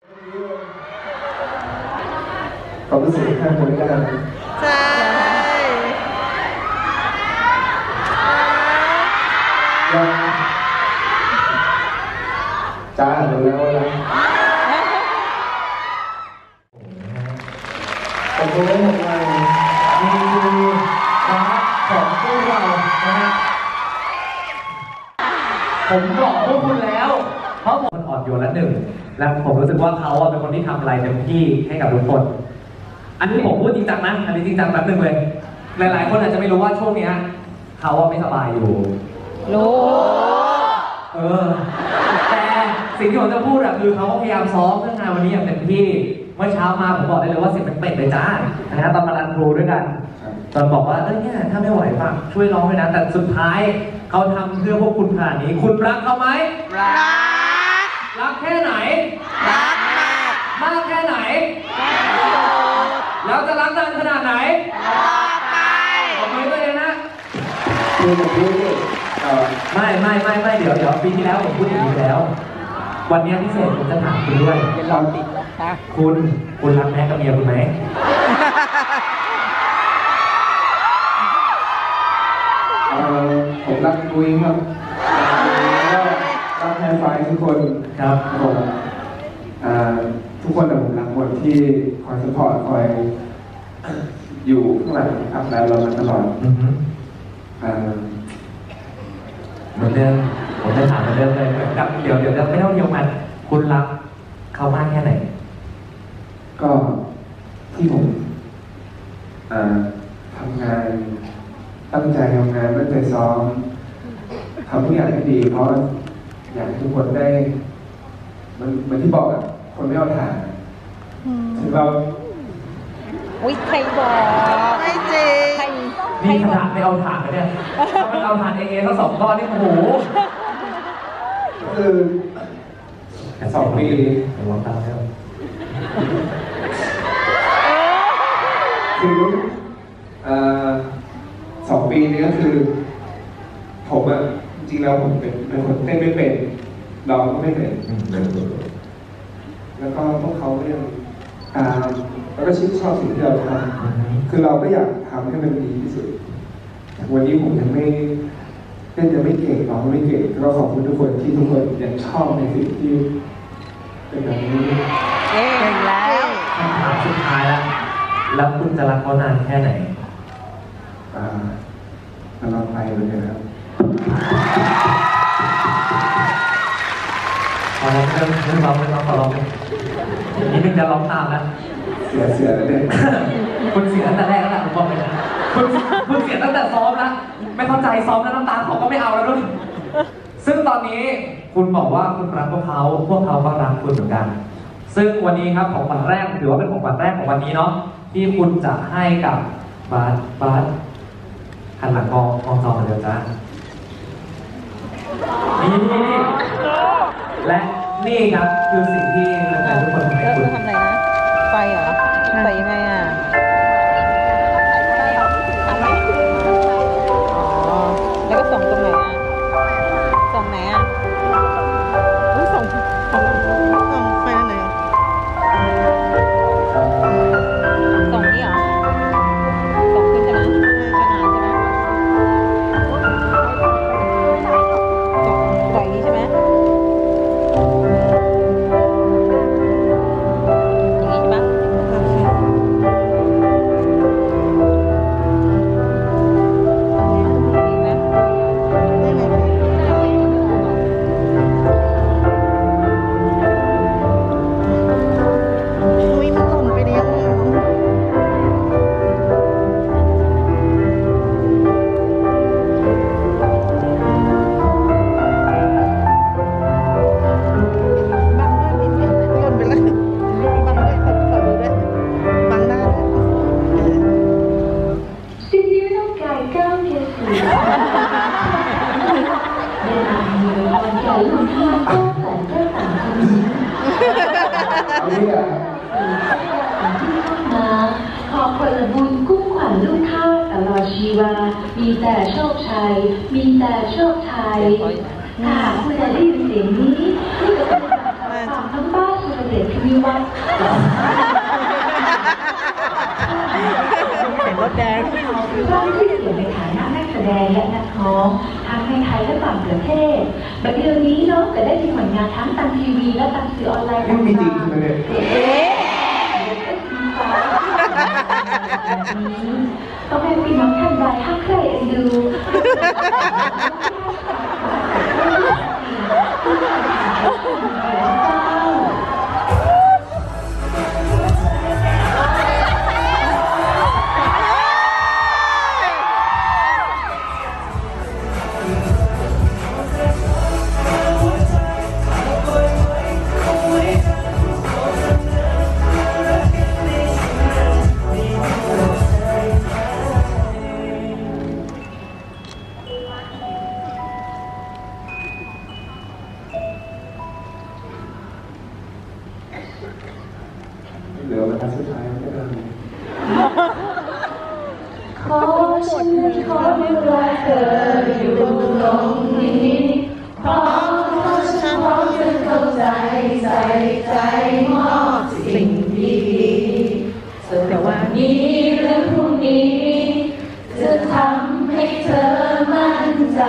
ความรู้สึกแค่คนไม่ได้นะใช่จ้าหนูแล้วนะขอบคุณมากเลยนี่คือนะครับของพวกเรานะฮะผมบอกพวกคุณแล้วเพราะผมอ่อนโยนละหนึ่งและผมรู้สึกว่าเขาเป็นคนที่ทำอะไรเต็มที่ให้กับทุกคน อันนี้ผมพูดจริงจังนะอันนี้จริงจังแป๊บนึงเลย หลายๆคนอาจจะไม่รู้ว่าช่วงนี้เขาไม่สบายอยู่รู้แต่สิ่งที่ผมจะพูดอะคือเขาพยายามซ้อมเรื่องงานวันนี้อย่างเต็มที่ เมื่อเช้ามาผมบอกได้เลยว่าเสียงเป็นเป็ดเลยจ้านะฮะตอนมารันครูด้วยกันตอนบอกว่าเนี่ยถ้าไม่ไหวฝากช่วยร้องด้วยนะแต่สุดท้ายเขาทำเพื่อพวกคุณขนาดนี้คุณรักเขาไหมรักรักแค่ไหนรักมากมากแค่ไหน แล้วจะรักนานขนาดไหนต่อไปขอบคุณตัวเองนะคือแบบนี้ไม่เดี๋ยวปีที่แล้วผมพูดอย่างนี้ไปแล้ว วันนี้พิเศษผมจะถามคุณด้วยเป็นลองติดนะคุณรักแม่กับเมียคุณไหมผมรักคุยครับแล้วก็รักแทนไฟทุกคนครับผมทุกคนแต่ผมรักหมดที่คอยสปอร์ตคอยอยู่ข้างหลังครับแล้วเรามาตลอดเหมือนเดิมผมจะถามเหมือนเดิมเลยกับเดี๋ยวไม่ต้องโยงมันคุณรักเขามากแค่ไหนก็ที่ผมทำงานตั้งใจทำงานตั้งใจซ้อมทำทุกอย่างให้ดี เพราะอยากให้ทุกคนได้มันที่บอกอะคนไม่เอาถ่านถึงเราอุ้ยใครบอกไม่จริงใครนี่ขนาดไม่เอาถ่านนะเนี่ยถ้ามันเอาถ่านเอสัก2 ก้อนนี่โอ้โหคือ2 ปีผมลองตามแล้วคือ2 ปีนี้ก็คือผมอะจริงๆแล้วผมเป็นคนเต้นไม่เป็นร้องก็ไม่เป็นแล้วก็พวกเขาก็ยังตามแล้วก็ชื่นชอบสิ่งที่เราทำคือเราก็อยากทำให้มันดีที่สุดวันนี้ผมยังไม่เต้นยังไม่เก่งร้องไม่เก่งก็ขอบคุณทุกคนที่ทุกคนยังชอบในสิ่งที่เป็นแบบนี้เก่งแล้วคำถามสุดท้ายแล้วคุณจะรักเขานานแค่ไหนตลอดไปเหมือนกันครับพอเราเริ่มร้องขอร้องนิดนึงจะร้องตามแล้วเสียแล้วเนี่ยคุณเสียตั้งแต่แรกแล้วนะผมบอกเลยนะคุณเสียตั้งแต่ซ้อมแล้วไม่เข้าใจซ้อมแล้วน้ำตาเขาก็ไม่เอาแล้วด้วยซึ่งตอนนี้คุณบอกว่าคุณรักพวกเขาก็รักคุณเหมือนกัน ซึ่งวันนี้ครับของขวัญแรกถือว่าเป็นของขวัญแรกของวันนี้เนาะที่คุณจะให้กับบาสหันหลังมองจอมาเดี๋ยวจ้านี่และนี่ครับคือสิ่งที่แฟนๆทุกคนทำให้แล้วคุคุณณทำอะไรนะ ไฟเหรอใส่ยังไงอ่ะ อ๋อ แล้วก็ส่องตรงไหนอ่ะ ส่องไหนอ่ะอุ้ยส่องไฟอันไหนส่องนี่เหรอ ส่องขึ้นใช่ไหมขนาดใช่ไหมส่องนี้ใช่ไหม อย่างนี้ใช่ไหมอุ้ยมันหล่นไปแล้วบังด้วยนิดหล่นไปแล้วบังด้วยขอดูด้วยบังหน้าด้วย是因为改刚开始，เวลามีคนแก่รุ่นพี่ก็ฝันก็ต่างคนนี้เอาที่อ่ะที่เข้ามาขอผลบุญคุ้มขวัญลูกข้าตลอดชีวา มีแต่โชคชัย มีแต่โชคชัยถ้าหากคุณได้ยินเสียงนี้นี่ก็เห็นรถแดงสร้างชื่อเสียงในฐานะนักแสดงและนักร้องทั้งในไทยและต่างประเทศบัดเดี๋ยวนี้น้องก็ได้มีผลงานทั้งตามทีวีและตามสื่อออนไลน์นี่มีจริงใช่ไหมเนี่ยต้องให้พี่น้องท่านใดห้ามใครเอ็นดูเหลือมาทัดสุดท้ายไม่ได้ขอฉันขอเวลาเธออยู่ตรงนี้เพราะฉันพร้อมจะเข้าใจใส่ใจมอบสิ่งดีๆแต่วันนี้หรือพรุ่งนี้จะทำให้เธอมั่นใจ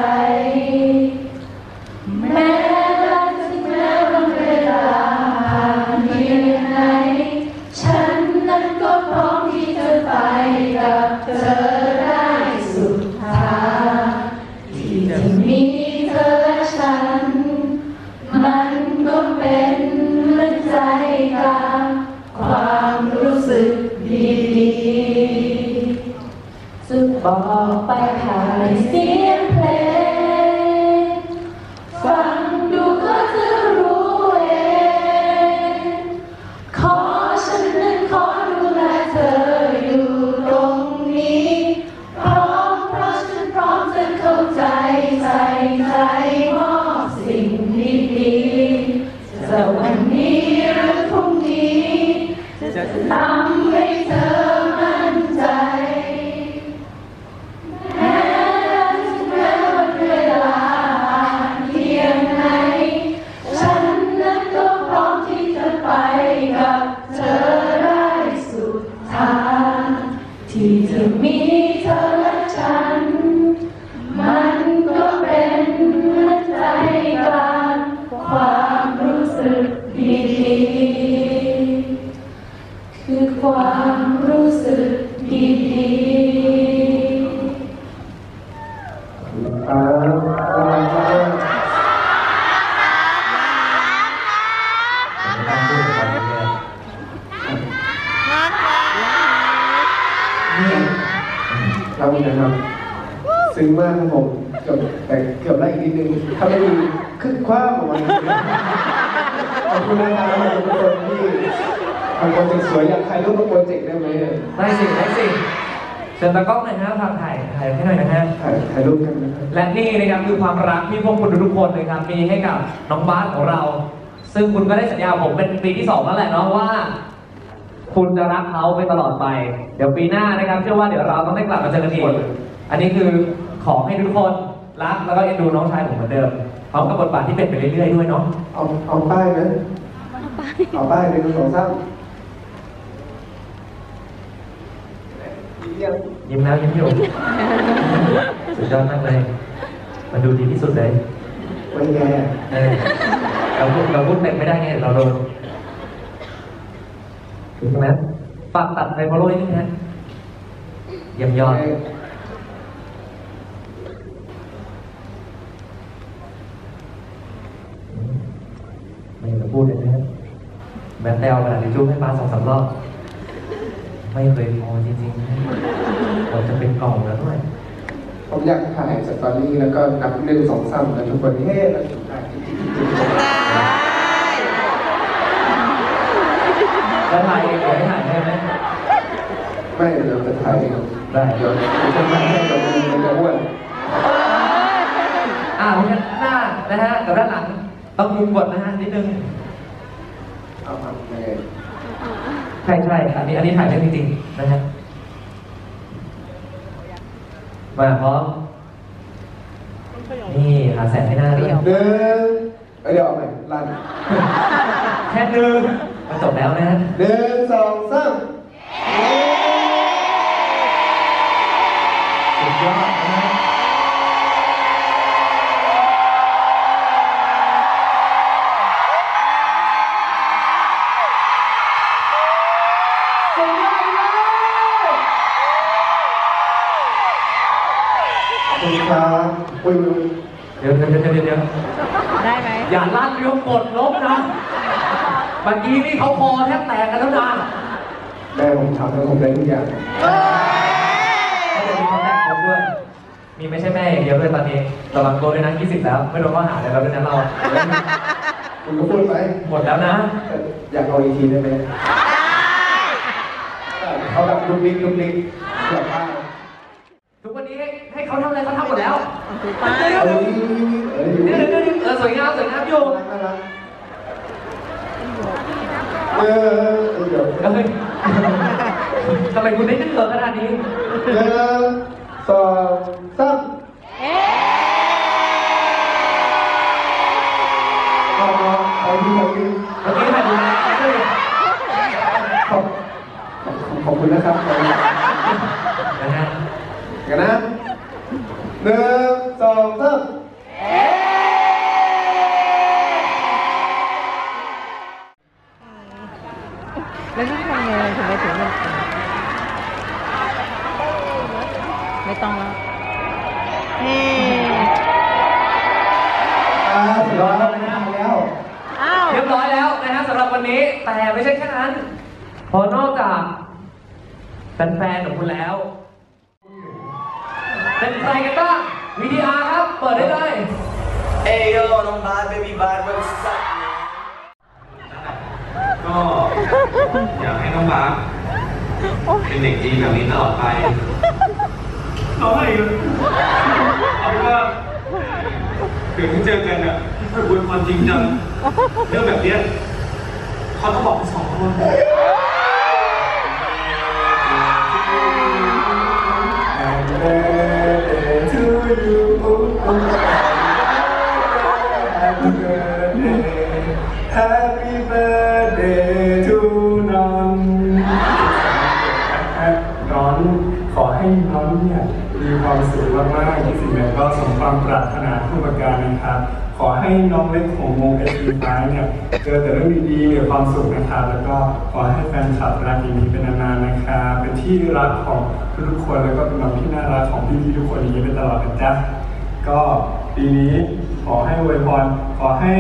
แม้ถึงแม้วันเวลาผ่านเพียงไหนฉันนั้นก็พร้อมที่จะไปกับเธอได้สุดทางที่จะมีเธอและฉันมันก็เป็นเหมือนใจกลางความรู้สึกดีๆจะบอกไปผ่านเสียงเพลงฟังดูก็จะรู้เองขอฉันนั้นขอดูแลเธออยู่ตรงนี้เพราะฉันพร้อมจะเข้าใจใส่ใจมอบสิ่งดีๆจะวันนี้หรือพรุ่งนี้จะทำให้เธอมั่นใจแม้ถึงแม้วันเวลาเพียงไหนฉันนั้นก็พร้อมที่จะไปกับเธอได้สุดทางที่จะมีเธอและฉันมันก็เป็นเหมือนใจกลางความรู้สึกดีๆคือความรู้สึกดีๆเรามีนะครับซึ้งมากครับผมแต่เกือบได้อีกนิดนึงถ้าไม่มีขึ้นคว้าผมวันนี้ขอบคุณนะครับทุกคนที่ทำโปรเจกต์สวยอยากถ่ายรูปกับโปรเจกต์ได้ไหมได้สิได้สิเชิญตากล้องหน่อยนะฝากถ่ายให้หน่อยนะฮะถ่ายรูปกันนะครับและนี่นะครับคือความรักที่พวกคุณทุกคนนะครับมีให้กับน้องบาสของเรา ซึ่งคุณก็ได้สัญญาผมเป็นปีที่2แล้วแหละเนาะว่า คุณจะรักเขาไปตลอดไป เดี๋ยวปีหน้านะครับเชื่อว่าเดี๋ยวเราต้องได้กลับมาเจอกันอีกอันนี้คือขอให้ทุกคนรักแล้วก็เอ็นดูน้องชายผมเหมือนเดิมพร้อมกับบทบาทที่เป็นไปเรื่อยๆด้วยเนาะเอาป้ายนะเอาป้าย1 2 3 ยิ้มแล้วยิ้มอยู่ สุดยอดมากเลยมันดูดีที่สุดเลยเป็นไงเราพูดเต็มไม่ได้ไงเราโดนถูกไหมฝากตัดไปพอโลนิดนึงนะเยี่ยมยอดไม่อยากจะพูดเลยนะแม่แต้วขนาดนี้จุ๊บให้ปลา2-3 รอบไม่เคยพอจริงๆเราจะเป็นกล่องแล้วด้วยผมอยากถ่ายสตอรี่แล้วก็นับ1 2 3แล้วทุกคนเฮ้แล้วจุดได้แล้วถ่ายเองหรือไม่ถ่ายใช่ไหมไม่เดี๋ยวจะถ่ายเองได้เดี๋ยวจะถ่ายให้กับมันจะอ้วนเพราะฉะนั้นหน้านะฮะกับด้านหลังต้องมุมกดนะฮะนิดนึงเอามาไงใช่อันนี้ถ่ายได้จริงๆนะฮะมาพร้อมนี่หาแสงให้หน้าด้วยเดี๋ยวเอาใหม่ลั่นแค่หนึ่งก็จบแล้วนะ 1 2 3 สุดยอดนะสุดยอดเลยขอบคุณครับอุ้ยเดี๋ยวได้ไหมอย่าลั่นเรื่องกดลบนะเมื่อกี้นี่เขาคอแทบแตกกันแล้วนะแม่ผมทำให้ผมได้ทุกอย่างเขาจะมีคอนแทคครบด้วย มีไม่ใช่แม่อย่างเดียวด้วยตอนนี้ระวังตัวด้วยนะ20แล้ว ไม่โดนข้อหาอะไรแล้วด้วยนะเราคุณก็พูดไปหมดแล้วนะอยากเอาอีกทีได้ไหมเอาแบบลุกลิกแบบว่าทุกวันนี้ให้เขาทำอะไรเขาทำหมดแล้ว สวยงามอยู่น่ารักเดี๋ยวเฮ้ยทำไมคุณได้ดื้อขนาดนี้ 1 2 3ขอบคุณเมื่อกี้ถ่ายดูนะขอบคุณนะครับนะฮะกันนะ1 2 3 แล้วนี่ทำไงถึงไปถึงมันไม่ต้องแล้วนี่สุดยอดแล้วแล้วอ้าวเรียบร้อยแล้วนะฮะสำหรับวันนี้ แต่ไม่ใช่แค่นั้น พอนอกจากแฟนๆของคุณแล้ว เป็นใครกันบ้าง VTR ครับ เปิดได้เลยเอ้ยโยน้องบาสเบบี้บาสมันสักก็อยากให้น้องบาสเป็นเด็กดีแบบนี้ตลอดไปร้องอะไรกันเอาเป็นว่าถึงเจอกันอะที่คุยความจริงจังเรื่องแบบเนี้ยเขาต้องบอก2 คน Happy birthday to you Happy birthday Happy birthday to น้องขอให้น้องเนี่ยมีความสุขมากๆที่สิ่งใดก็สมความปรารถนาทุกประการนะครับ ขอให้น้องเล็กของวงSB5เนี่ยเจอแต่เรื่องดีๆมีความสุขนะครับแล้วก็ขอให้แฟนคลับรักอย่างนี้เป็นนานๆนะครับเป็นที่รักของทุกๆคนแล้วก็เป็นน้องที่น่ารักของพี่ๆทุกคนอย่างนี้ไปตลอดนะจ๊ะก็ปีนี้ขอให้อวยพรขอให้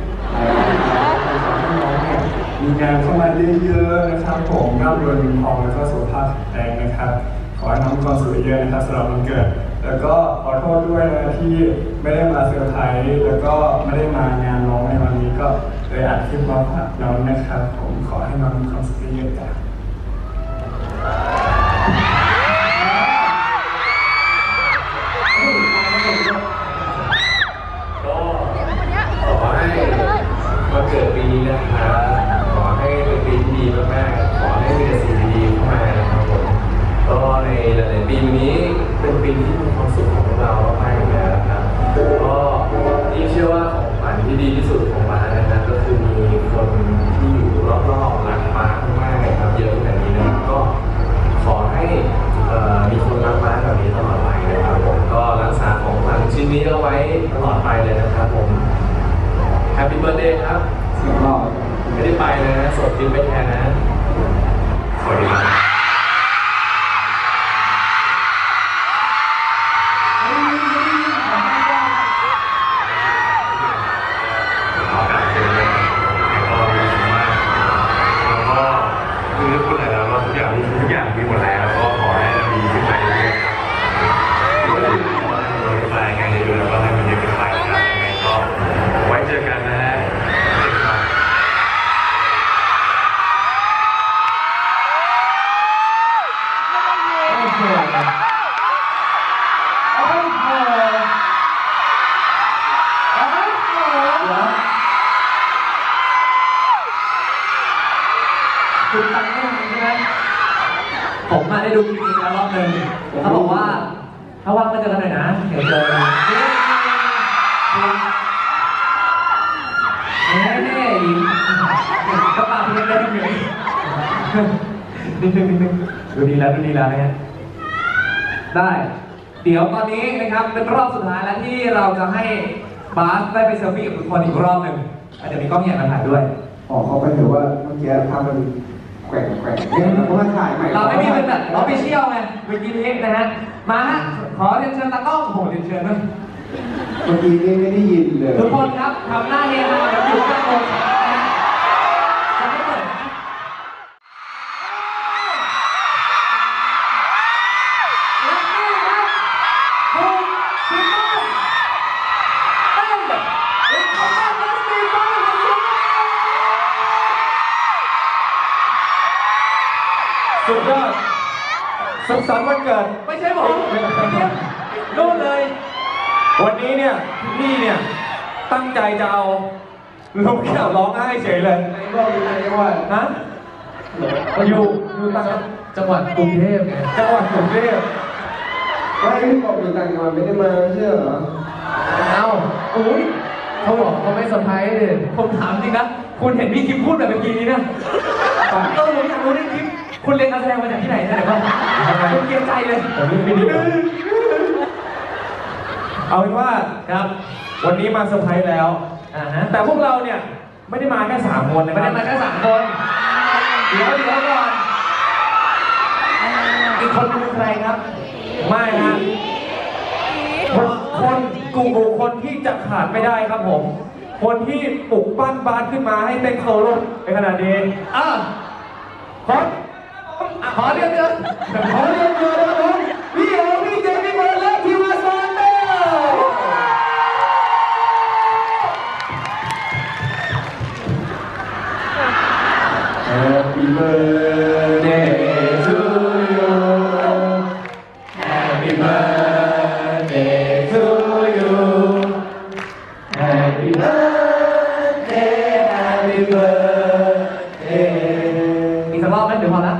น้องเนี่ยมีงานเข้ามาเยอะๆนะครับผมร่ำรวยเงินทองแล้วก็สุขภาพแข็งแรงนะครับขอให้น้องมีความสุขเยอะนะครับสำหรับวันเกิดแล้วก็ขอโทษด้วยนะที่ไม่ได้มาเซอร์ไพรส์แล้วก็ไม่ได้มางานน้องในวันนี้ก็เลยอัดคลิปมาฝากน้องนะครับผมขอให้น้องมีความสุขเยอะๆจ้ะก็ขอให้วันเกิดปีนี้นะครับขอให้เป็นปีที่ดีมากๆขอให้มีแต่สิ่งดีๆเข้ามานะครับผมก็ในหลายๆปีนี้เป็นปีที่มีความสุขของเรามากๆอยู่แล้วนะครับก็นี่เชื่อว่าของขวัญที่ดีที่สุดของบ้านนะครับก็คือมีคนที่อยู่รอบๆรักบ้านมากๆนะครับเยอะขนาดนี้นะครับก็ขอให้มีคนรักบ้านแบบนี้ตลอดไปนะครับผมก็รักษาของขวัญชิ้นนี้เอาไว้ตลอดไปเลยนะครับผม Happy Birthday ครับไม่ได้ไปนะสดจริงไม่แทนนะสวัสดีครับคือพูดอะไรแล้วว่าทุกอย่างมีหมดแล้วก็ขอให้มีขึ้นไปเรื่อยๆครับรายงานเยอะๆแล้วก็ให้มันเยอะขึ้นไปนะครับยังไงก็ไว้เจอกันนะฮะคุณตังค์ไม่ทำใช่ไหมผมมาได้ดูคลิปนี้แล้วรอบหนึ่งเขาบอกว่าถ้าว่างก็เจอกันหน่อยนะ เดี๋ยวเจอนี่หญิงกระเป๋าเล็กๆอยู่นิดนึงดูดีแล้วนะฮะได้ เดี๋ยวตอนนี้นะครับเป็นรอบสุดท้ายแล้วที่เราจะให้บาสได้ไปเซลฟี่กับทุกคนอีกรอบหนึ่งเดี๋ยวมีกล้องใหญ่มาถ่ายด้วยขอไปเถอะว่าเมื่อกี้ภาพมันแกว่งเนี่ยเพราะว่าถ่ายใหม่เราไม่มีเป็นแบบออฟฟิเชียลไงเมื่อกี้นี้นะฮะมาฮะขอเรียนเชิญตากล้องผมเรียนเชิญนะเมื่อกี้นี่ไม่ได้ยินเลยทุกคนครับทำหน้าเฮฮาแบบอยู่ข้างบนนะฮะจะไม่เปิดนะและนี่ครับคุณซิมอนเต้นอีกคนบ้างและซีมอนและซิมอนสุดยอดสุขสันต์วันเกิดไม่ใช่ผมนู่นเลย วันนี้เนี่ยพี่เนี่ยตั้งใจจะเอาลูกแก้วร้องไห้เฉยเลยไหนบอกอยู่ไหนจังหวัดฮะอยู่ต่างจังหวัดกรุงเทพไงจังหวัดกรุงเทพว่าที่บอกอยู่ต่างจังหวัดไม่ได้มาไม่ใช่เหรอเอ้าอุ้ยเขาบอกเขาไม่เซอร์ไพรส์เลยผมถามจริงนะคุณเห็นพี่คิมพูดแบบเมื่อกี้นี้นะผมอยากรู้ในคลิปคุณเรียนการแสดงมาจากที่ไหนนะเดี๋ยวก่อนคุณเกรงใจเลยผมเรียนไม่ดีเอาเป็นว่าครับวันนี้มาเซอร์ไพรส์แล้วแต่พวกเราเนี่ยไม่ได้มาแค่3 คนนะครับไม่ได้มาแค่3 คนเดี๋ยวก่อนอีกคนนึงเป็นใครครับไม่ฮะคนกลุ่มบุคคลที่จะขาดไม่ได้ครับผมคนที่ปลุกปั้นบาสขึ้นมาให้เต้นโซโล่ในขนาดนี้ขอเรียนเชิญครับผมพี่โอพี่เจมี่เบิร์ดและทีมซอนเต้ Happy birthday to you Happy birthday to you Happy birthday Happy birthday อีกสักรอบไหมเดี๋ยวพอละ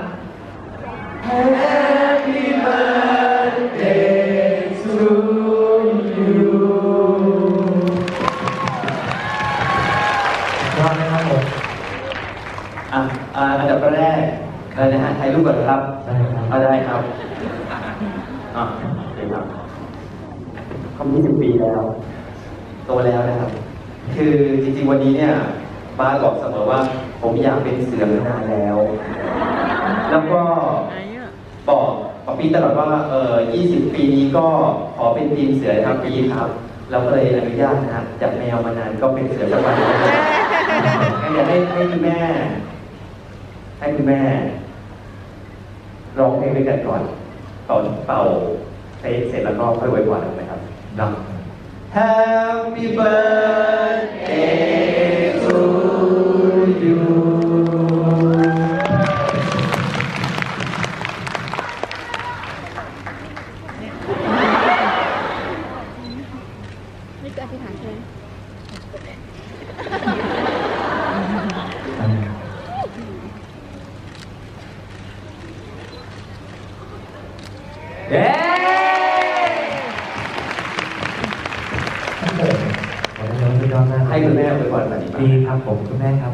Happy birthday to you รอบไหมครับผมอันดับแรกอะไรนะฮะถ่ายรูปก่อนครับได้ครับได้ครับโอเคครับคำ20 ปีแล้ว โตแล้วนะครับ คือจริงๆวันนี้เนี่ยบ้านบอกเสมอว่าผมอยากเป็นเสือมานานแล้ว แล้วก็บอกปีตลอดว่า20 ปีนี้ก็ขอเป็นทีมเสือทั้งปีครับเราก็เลยอนุญาตนะครับจากแมวมานานก็เป็นเสือสักวันหนึ่งงั้นอยากให้คุณแม่ร้องเพลงด้วยกันก่อนเป่าเสร็จแล้วก็ค่อยไว้พรนะครับดัง Happy birthday to you นี่คืออธิษฐานใช่ไหมเย้ให้คุณแม่ไว้พรแบบนี้ดีครับผมคุณแม่ครับ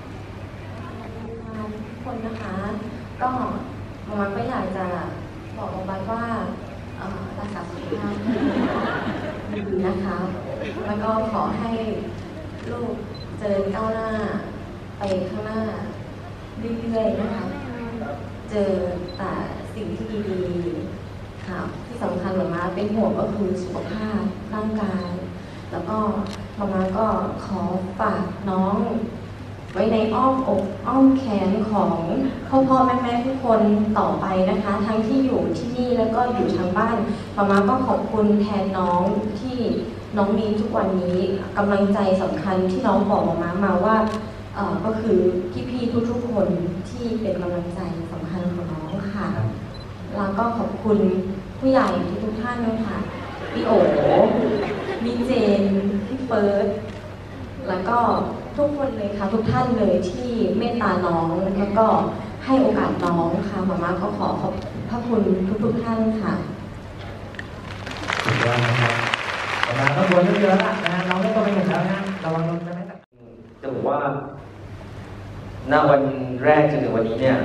ทุกคนนะคะ ก็มันก็อยากจะบอกเอาไว้ว่ารักษาสุขภาพดีนะคะ แล้วก็ขอให้ลูกเจริญก้าวหน้าไปข้างหน้าเรื่อยๆนะคะ เจอแต่สิ่งที่ดีๆค่ะที่สำคัญเหมือนมาเป็นห่วงก็คือสุขภาพร่างกาย แล้วก็มาก็ขอฝากน้องไว้ในอ้อมอกอ้อมแขนของพ่อแม่ทุกคนต่อไปนะคะ ทั้งที่อยู่ที่นี่แล้วก็อยู่ทางบ้านมาก็ขอบคุณแทนน้องที่น้องมีทุกวันนี้กำลังใจสำคัญที่น้องบอกมาว่าก็คือพี่ๆทุกๆคนที่เป็นกำลังใจสำคัญของน้องค่ะ แล้วก็ขอบคุณผู้ใหญ่ทุกท่านนะคะพี่โอ๋พี่เจนพี่เฟิร์สแล้วก็ทุกคนเลยค่ะทุกท่านเลยที่เมตตาน้องแล้วก็ให้โอกาสน้องค่ะมาม่าก็ขอขอบพระคุณทุกท่านค่ะสุดยอดนะครับประมาณก็ควรเยอะๆแล้วนะน้องได้ตัวไปหนึ่งแล้วนะระวังรถจะไม่ตัดจะบอกว่าณวันแรกจนถึงวันนี้เนี่ย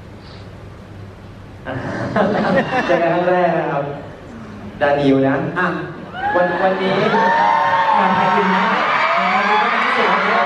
เจอกันครั้งแรกนะครับดานิวนะวันนี้งานไทยจริงนะงานไทยจริงก็ไม่สุดแล้ว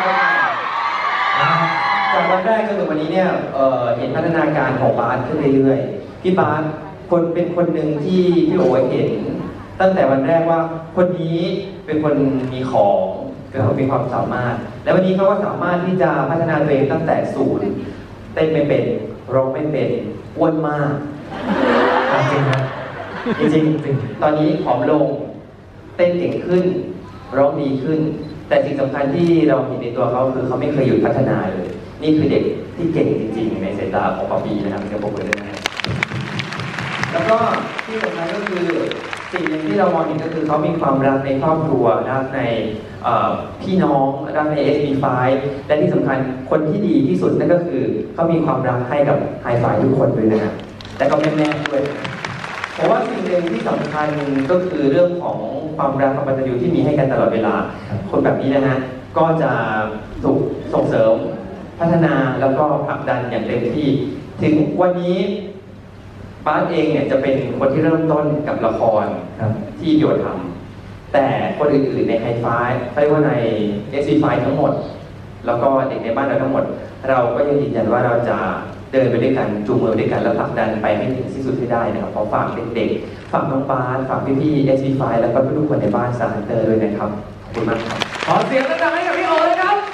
จากวันแรกจนถึงวันนี้เนี่ยเห็นพัฒนาการของบาสขึ้นเรื่อยๆพี่บาสเป็นคนหนึ่งที่พี่โอ๋เห็นตั้งแต่วันแรกว่าคนนี้เป็นคนมีของเป็นคนมีความสามารถและวันนี้เขาก็สามารถที่จะพัฒนาตัวเองตั้งแต่ศูนย์เต้นไม่เป็นร้องไม่เป็นอ้วนมากจริงนะจริงตอนนี้ผอมลงเต้นเก่งขึ้นร้องดีขึ้นแต่สิ่งสำคัญที่เราเห็นในตัวเขาคือเขาไม่เคยหยุดพัฒนาเลยนี่คือเด็กที่เก่งจริงๆในสายตาของป๊อปปี้นะครับจะบอกไว้ด้วยนะครับแล้วก็ที่สำคัญก็คือสิ่งหนึ่งที่เรามองเห็นก็คือเขามีความรักในครอบครัวรักในพี่น้องรักใน SB5 และที่สำคัญคนที่ดีที่สุดนั่นก็คือเขามีความรักให้กับไฮไฟทุกคนด้วยนะครับและก็แม่ๆด้วยเพราะว่าสิ่งหนึ่งที่สำคัญก็คือเรื่องของความรักความกตัญญูที่มีให้กันตลอดเวลาคนแบบนี้นะฮะก็จะถูกส่งเสริมพัฒนาแล้วก็ผลักดันอย่างเต็มที่ถึงวันนี้บาสเองเนี่ยจะเป็นคนที่เริ่มต้นกับละครที่โยธทำแต่คนอื่นๆในไฮไฟไม่ว่าใน SB5 ทั้งหมดแล้วก็เด็กในบ้านเราทั้งหมดเราก็ยังยืนยันว่าเราจะเดินไปด้วยกันจูงมือด้วยกันแล้วผลักดันไปให้ถึงที่สุดให้ได้นะครับขอฝากเด็กๆฝากน้องบาสฝากพี่ๆ SB5 แล้วก็ทุกคนในบ้านสาฮันเตอร์ด้วยนะครับขอบคุณมากครับขอเสียงดังๆให้กับพี่โอ๋เลยครับ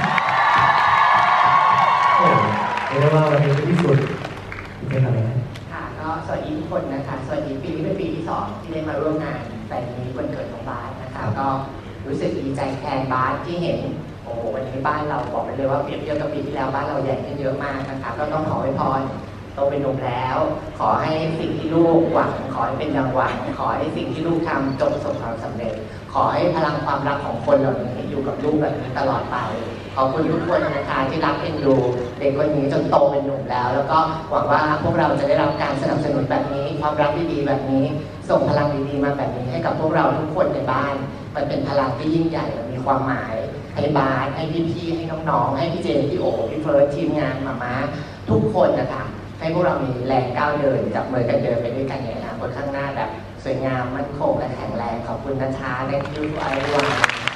โอ้เรียกว่าวันนี้ที่สุดเป็นอะไรนะค่ะก็สวัสดีทุกคนนะคะสวัสดีปีนี้เป็นปีที่2ที่ได้มาร่วมงานแฟนมีวันเกิดของบาสนะคะก็รู้สึกดีใจแทนบาสที่เห็นโอ้วันนี้บ้านเราบอกไปเลยว่าเปรียบเทียบกับปีที่แล้วบ้านเราใหญ่ขึ้นเยอะมากนะคะก็ต้องขออวยพรโตเป็นหนุ่มแล้วขอให้สิ่งที่ลูกหวังขอให้เป็นดังหวังขอให้สิ่งที่ลูกทำจงประสบความสำเร็จขอให้พลังความรักของคนเหล่านี้อยู่กับลูกแบบนี้ตลอดไปขอบคุณทุกคนนะคะที่รักเอ็นดูเด็กคนนี้จนโตเป็นหนุ่มแล้วก็หวังว่าพวกเราจะได้รับการสนับสนุนแบบนี้ความรักดีๆแบบนี้ส่งพลังดีๆมาแบบนี้ให้กับพวกเราทุกคนในบ้านมันเป็นพลังที่ยิ่งใหญ่และมีความหมายให้บาสให้พี่ๆให้น้องๆให้พี่เจนพี่โอพี่เฟิร์สทีมงานมาม่าทุกคนนะคะให้พวกเรามีแรงก้าวเดินจับมือกันเดินไปด้วยกันในอนาคตข้างหน้าแบบสวยงามมั่นคงและแข็งแรงขอบคุณนะคะ Thank you to everyone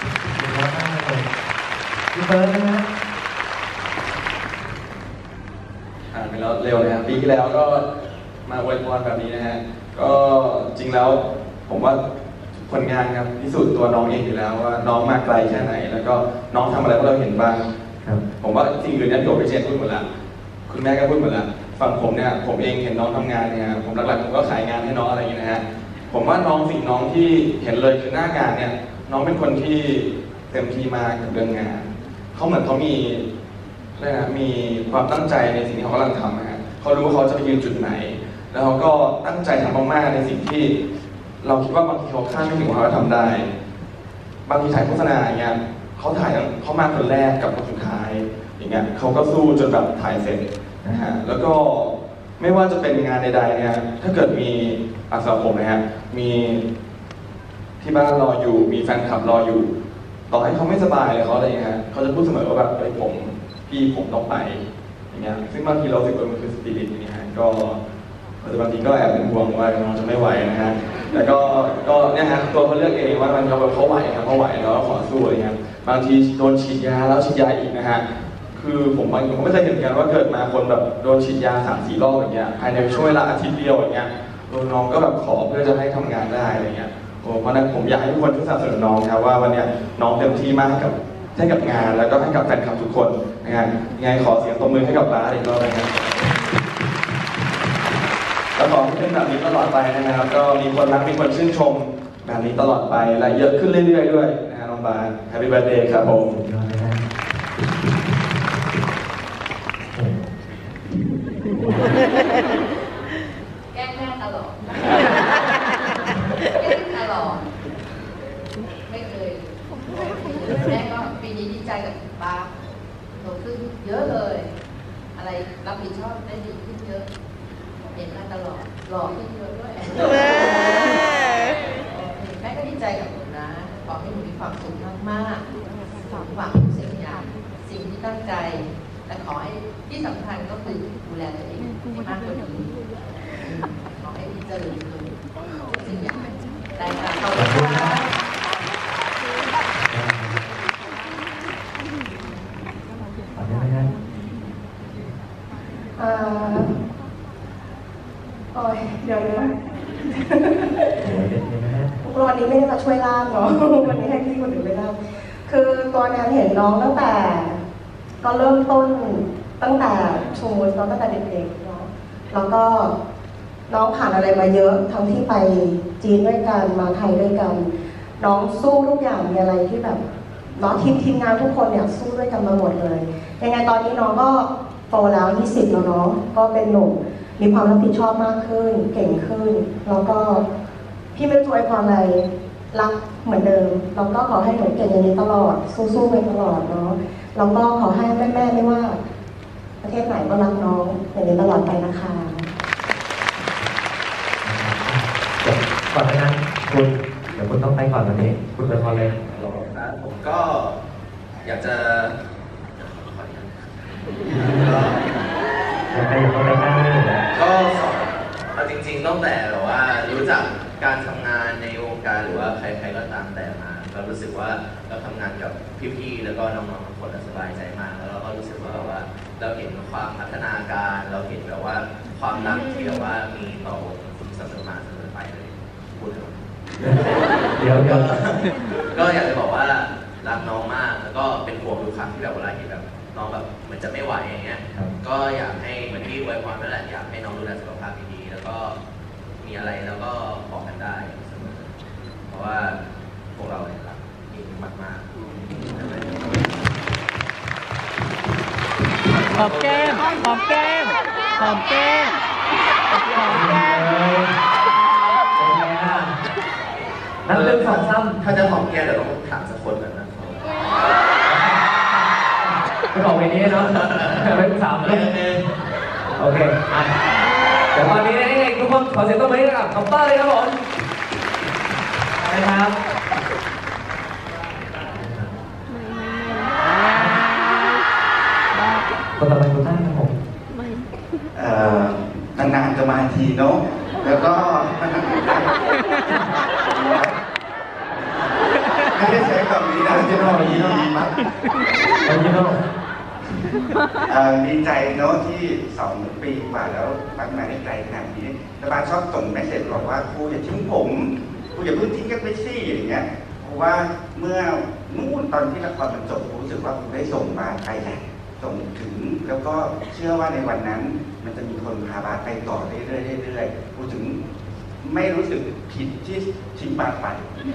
พี่เฟิร์สนะฮะผ่านไปแล้วเร็วนะครับปีที่แล้วก็มาอวยพรแบบนี้นะฮะก็จริงแล้วผมว่าผลงานครับพิสูจน์ตัวน้องเองอยู่แล้วว่าน้องมาไกลแค่ไหนแล้วก็น้องทำอะไรให้เราเห็นบ้างผมว่าสิ่งอื่นนั้นโยกไปเชนพูดหมดละคุณแม่ก็พูดหมดละฝั่งผมเนี่ยผมเองเห็นน้องทำงานเนี่ยผมหลักๆผมก็ขายงานให้น้องอะไรอย่างนี้นะฮะผมว่าน้องที่เห็นเลยคือหน้างานเนี่ยน้องเป็นคนที่เต็มที่มากกับเรื่องงานเขาเหมือนเขามีความตั้งใจในสิ่งที่เขากำลังทำนะฮะเขารู้ว่าเขาจะไปยืนจุดไหนแล้วเขาก็ตั้งใจทำมากๆในสิ่งที่เราคิดว่าบางทีเขาคาดไม่ถึงว่าเขาจะทำได้บางทีถ่ายโฆษณาอย่างเงี้ยเขามาคนแรกกับคนสุดท้ายอย่างเงี้ยเขาก็สู้จนแบบถ่ายเสร็จนะฮะแล้วก็ไม่ว่าจะเป็นงานใดๆเนี่ยถ้าเกิดมีสำหรับผมนะฮะมีที่บ้านรออยู่มีแฟนคลับรออยู่ต่อให้เขาไม่สบายเลยเขาอะไรเงี้ยเขาจะพูดเสมอว่าแบบผมต้องไปอย่างเงี้ยซึ่งบางทีเราสึกว่ามันคือสปิริตนี่ฮะก็แต่บางทีก็แอบเป็นห่วงว่าน้องจะไม่ไหวนะฮะแต่ก็เนี่ยฮะตัวเขาเลือกเองว่ามันเขาไหวครับเขาไหวแล้วขอสู้อะไรเงี้ยบางทีโดนฉีดยาแล้วฉีดยาอีกนะฮะคือผมไม่เคยเห็นกันว่าเกิดมาคนแบบโดนฉีดยา 3-4 รอบอย่างเงี้ยภายในช่วงเวลาอาทิตย์เดียวอย่างเงี้ยน้องก็แบบขอเพื่อจะให้ทำงานได้อะไรเงี้ยเพราะนั้นผมอยากให้ทุกคนที่สนับสนุนน้องครับว่าวันนี้น้องเต็มที่มากให้กับงานแล้วก็ให้กับแฟนคลับทุกคนนะฮะยังไงขอเสียงตบมือให้กับบาสอีกรอบนะครับแล้วขอให้เป็นแบบนี้ตลอดไปนะครับก็มีคนรักมีคนชื่นชมแบบนี้ตลอดไปและเยอะขึ้นเรื่อยๆด้วยนะฮะน้องบาส Happy Birthday ครับผมแกล้งแม่ตลอดแกล้งตลอดไม่เคยแม่ก็ปีนี้ดีใจกับป้าโตขึ้นเยอะเลยอะไรรับผิดชอบได้ดีขึ้นเยอะเห็นมาตลอดหล่อขึ้นเยอะด้วยแม่ก็ดีใจกับหนูนะขอให้หนูมีความสุขมากๆสมหวังทุกสิ่งอย่างสิ่งที่ตั้งใจและขอให้ที่สำคัญก็คือดูแลตัวเองให้มากกว่านี้ขอให้พี่เจริญขึ้นทุกสิ่งอย่างได้ค่ะขอบคุณค่ะขอบคุณนะครับโอ้ยเดี๋ยวนะเดี๋ยวนะฮะวันนี้ไม่ได้มาช่วยล่ามเนาะ วันนี้ให้พี่คนอื่นไปล่ามคือตัวแนนเห็นน้องตั้งแต่ก็เริ่มต้นตั้งแต่ชูสน้องตั้งแต่เด็กๆเนาะแล้วก็น้องผ่านอะไรมาเยอะทั้งที่ไปจีนด้วยกันมาไทยด้วยกัน น้องสู้ทุกอย่างมีอะไรที่แบบน้องทีมงานทุกคนเนี่ยสู้ด้วยกันมาหมดเลยยังไงตอนนี้น้องก็โตแล้ว20แล้วเนาะก็เป็นหนุ่มมีความรับผิดชอบมากขึ้นเก่งขึ้นแล้วก็พี่ไม่รู้จะอวยพรอะไรรักเหมือนเดิมแล้วก็ขอให้หนูเก่งอย่างนี้ตลอดสู้ๆไปตลอดเนาะแล้วก็ขอให้แม่ๆไม่ว่าประเทศไหนก็รักน้องอย่างนี้ตลอดไปนะคะก่อนหน้านั้นคุณเดี๋ยวคุณต้องไปก่อนวันนี้คุณไปพอเลยผมก็อยากจะใครอยากไปนั่งนี่นะก็สอนเอาจริงๆตั้งแต่แบบว่ารู้จักการทำงานในวงการหรือว่าใครๆก็ตามแต่มาก็รู้สึกว่าเราทำงานกับพี่ๆแล้วก็น้องๆทุกคนสบายใจมากแล้วเราก็รู้สึกว่าแบบว่าเราเห็นความพัฒนาการเราเห็นแบบว่าความรักที่แบบว่ามีต่อคุณเสมอมาเสมอไปเลยพูดถึงเดี๋ยวก็อยากจะบอกว่ารักน้องมากแล้วก็เป็นห่วงทุกครั้งที่แบบเวลาเห็นแบบน้องแบบเหมือนจะไม่ไหวอย่างเงี้ยก็อยากให้เหมือนที่อวยพรนั่นแหละอยากให้น้องดูแลสุขภาพดีๆแล้วก็มีอะไรแล้วก็บอกกันได้เสมอเพราะว่าพวกเราเนี่ยรักจริงมากๆหอมแก้ม หอมแก้ม หอมแก้ม หอมแก้มนับหนึ่งสองสามถ้าจะหอมแก้มเดี๋ยวต้องถามสักคนก่อนนะไปบอกเวนี้เนาะไปสามเลยโอเคอ่ะเดี๋ยวตอนนี้ให้ทุกคนขอเสียงต้อนรับให้กับคอปเตอร์เลยครับผมนะครับคนต่อไปคุณตั้งครับผมนานๆจะมาทีเนาะแล้วก็ไม่ได้ใช้คำนี้นะที่เราดีมากดีใจเนาะที่2 ปีกว่าแล้วมันมาได้ไกลขนาดนี้แต่บ้านชอบส่งเมสเซจบอกว่าครูอย่าทิ้งผมครูอย่าเพิ่งทิ้งกันไปสิอย่างเงี้ยเพราะว่าเมื่อนู่นตอนที่ละครมันจบรู้สึกว่าครูได้ส่งมาไกลแหละส่งถึงแล้วก็เชื่อว่าในวันนั้นมันจะมีคนพาบาสไปต่อเรื่อยๆพูดถึงไม่รู้สึกผิดที่ทิ้งบาสไป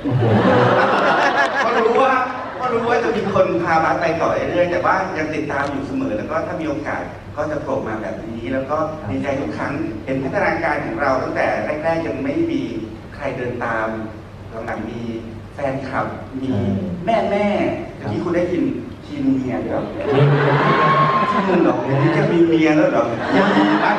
ก็รู้ว่าจะมีคนพาบาสไปต่อเรื่อยๆแต่ว่ายังติดตามอยู่เสมอแล้วก็ถ้ามีโอกาสก็จะโผล่มาแบบนี้แล้วก็ดีใจทุกครั้งเห็นพัฒนาการของเราตั้งแต่แรกๆยังไม่มีใครเดินตามหลังๆมีแฟนคลับมีแม่ที่คุณได้ยินทีมเมียเดี๋ยวที่มึงหรอกเดี๋ยวนี้จะมีเมียแล้วเหรอยังมีนะ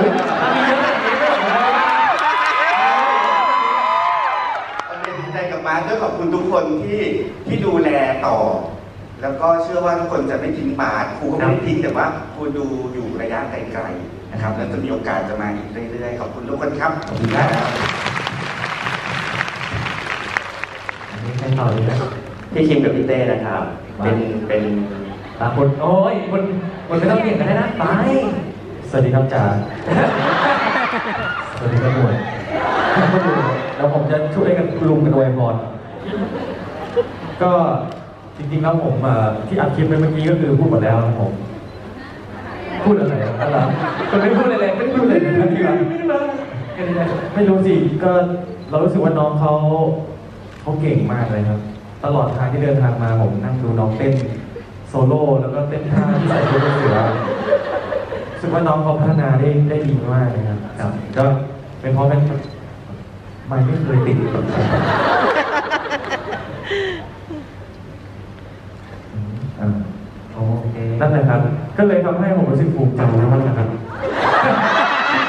ดีใจกับมาด้วยขอบคุณทุกคนที่ดูแลต่อแล้วก็เชื่อว่าทุกคนจะไม่ทิ้งบาสครูก็ไม่ได้ทิ้งแต่ว่าครูดูอยู่ระยะไกลๆนะครับแล้วจะมีโอกาสจะมาอีกเรื่อยๆขอบคุณทุกคนครับขอบคุณครับให้ต่อเลยนะพี่คิมกับพี่เต้นะครับ เป็นบางคนโอ้ยคนไม่ต้องเก่งกันได้นะไปสวัสดีครับจ๋าสวัสดีครับหมวยแล้วผมจะช่วยกันลุมกันอวยพรก็จริงๆแล้วผมที่อัดคลิปไปเมื่อกี้ก็คือพูดหมดแล้วนะผมพูดอะไรอะไรคนไม่พูดอะไรไม่พูดอะไรเลยนะที่ว่าไม่รู้สิก็เรารู้สึกว่าน้องเขาเก่งมากเลยครับตลอดทางที่เดินทางมาผมนั่งดูน้องเต้นโซโล่แล้วก็เต้นท่าที่ใส่ชุดเสือรู้สึกว่าน้องเขาพัฒนาได้ดีมากเลยครับก็เป็นเพราะไม่เคยติดโอเคนั่นแหละครับก็เลยทำให้ผมรู้สึกภูมิใจมากนะครับ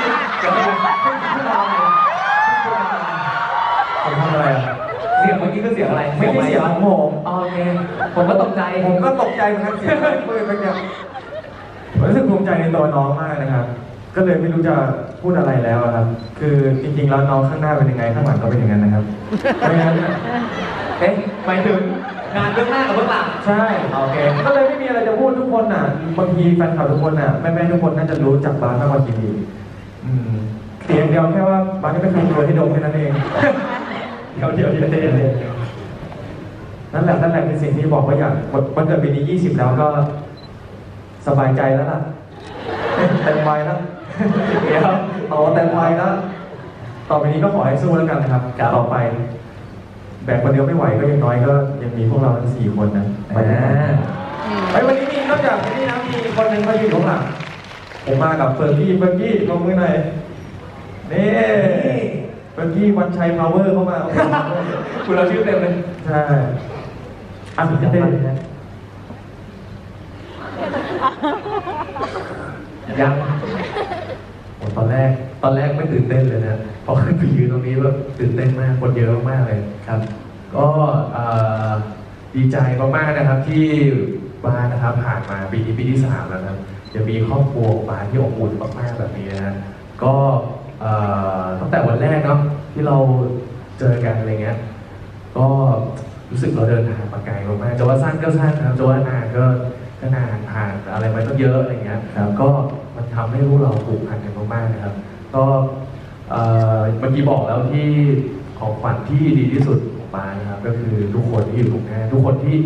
ผมทำอะไรอ่ะเสียงเมื่อกี้ก็เสียงอะไรไม่ใช่เสียงของผมโอเคผมก็ตกใจผมก็ตกใจเหมือนกันเสียงปืนเป็นอย่างผมรู้สึกภูมิใจในตัวน้องมากนะครับ ก็เลยไม่รู้จะพูดอะไรแล้วครับ คือจริงๆแล้วน้องข้างหน้าเป็นยังไงข้างหลังก็เป็นอย่างนั้นนะครับไม่งั้นเอ๊ะหมายถึงงานเบื้องหน้ากับเบื้องหลังใช่โอเคก็เลยไม่มีอะไรจะพูดทุกคนน่ะบางทีแฟนคลับทุกคนน่ะแม่ๆทุกคนน่าจะรู้จักบาสมากกว่าทีดีเสียงเดียวแค่ว่าบาสไม่เคยตัวให้ดมแค่นั้นเองเดียวนั่นแหละคือสิ่งที่บอกว่าอยากวันเกิดปีนี้20แล้วก็สบายใจแล้วล่ะเต็มใบแล้วเดี๋ยวเต็มใบแล้วต่อไปนี้ก็ขอให้สู้แล้วกันนะครับต่อไปแบกคนเดียวไม่ไหวก็ยังน้อยก็ยังมีพวกเราทั้ง4คนนะวันนี้มีนอกจากนี้นะมีคนหนึ่งเขาอยู่ข้างหลังผมมากับเฟิร์กี้ลงมือหน่อยนี่เฟิร์กี้วันชัยพาวเวอร์เข้ามาคุณเราชื่อเต็มเลยใช่สุดยอดเลยนะยังโอ้ตอนแรกไม่ตื่นเต้นเลยนะพอขึ้นไปยืนตรงนี้แบบตื่นเต้นมากคนเยอะมากเลยครับ ก็ดีใจมากๆนะครับที่บ้านนะครับผ่านมาปีนี้ปีที่3แล้วนะครับจะมีครอบครัวบ้านที่อบอุ่นมากๆแบบนี้นะก็ตั้งแต่วันแรกเนาะที่เราเจอกันอะไรเงี้ยก็รู้สึกเราเดินทางมาไกลมากๆจะว่าสั้นก็สั้นนะครับจะว่านานก็นานผ่านอะไรมาตั้งเยอะอะไรเงี้ยครับก็มันทำให้รู้เราผูกพันกันมากๆนะครับก็เมื่อกี้บอกแล้วที่ของขวัญที่ดีที่สุดของบ้านนะครับก็คือทุกคนที่อยู่ตรงหน้าทุกคนที่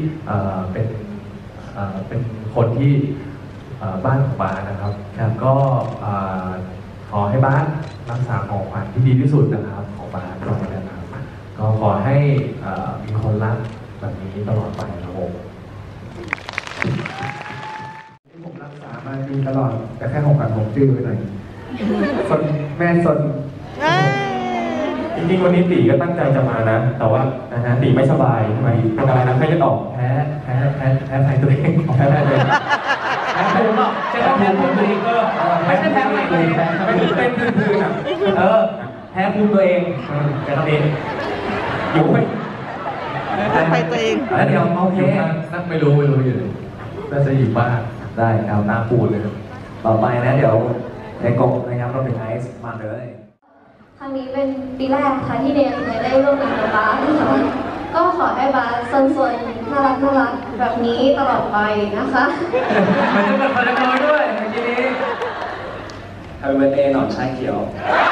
เป็นคนที่บ้านของบ้านนะครับก็ขอให้บ้านรักษาของขวัญที่ดีที่สุดนะครับของบ้านต่อไปนะครับก็ขอให้มีคนรักแบบนี้ตลอดไปครับผมที่ผมรักษามาดีตลอดแต่แค่ของขวัญผมดื้อไปหน่อยสนแม่สนจริงๆวันนี้ตีก็ตั้งใจจะมานะแต่ว่าตีไม่สบายทำไมเป็นอะไรนะไข้จะออกแพ้ภัยตัวเองแพ้ตัวเองแพ้ภูมิหรอกใช่แพ้ภูมิตัวเองไม่ใช่แพ้อะไรตัวเองไม่ถึงเป็นพื้นๆอ่ะแพ้ภูมิตัวเองแค่นั้นเองอยู่ไปตัวเองแล้วเดี๋ยวโอเคนั่นไม่รู้อยู่น่าจะอยู่บ้านได้ครับน้ำปูดเลยต่อไปนะเดี๋ยวในกบนะครับเราเป็นไอซ์มาเลยครั้งนี้เป็นปีแรกค่ะที่เดนเคยได้ร่วมงานกับบาสนะคะก็ขอให้บาสสวยๆน่ารักแบบนี้ตลอดไปนะคะมันจะเป็นพลังน้อยด้วยเมื่อกี้นี้ Happy Birthday หนอนชาเขียว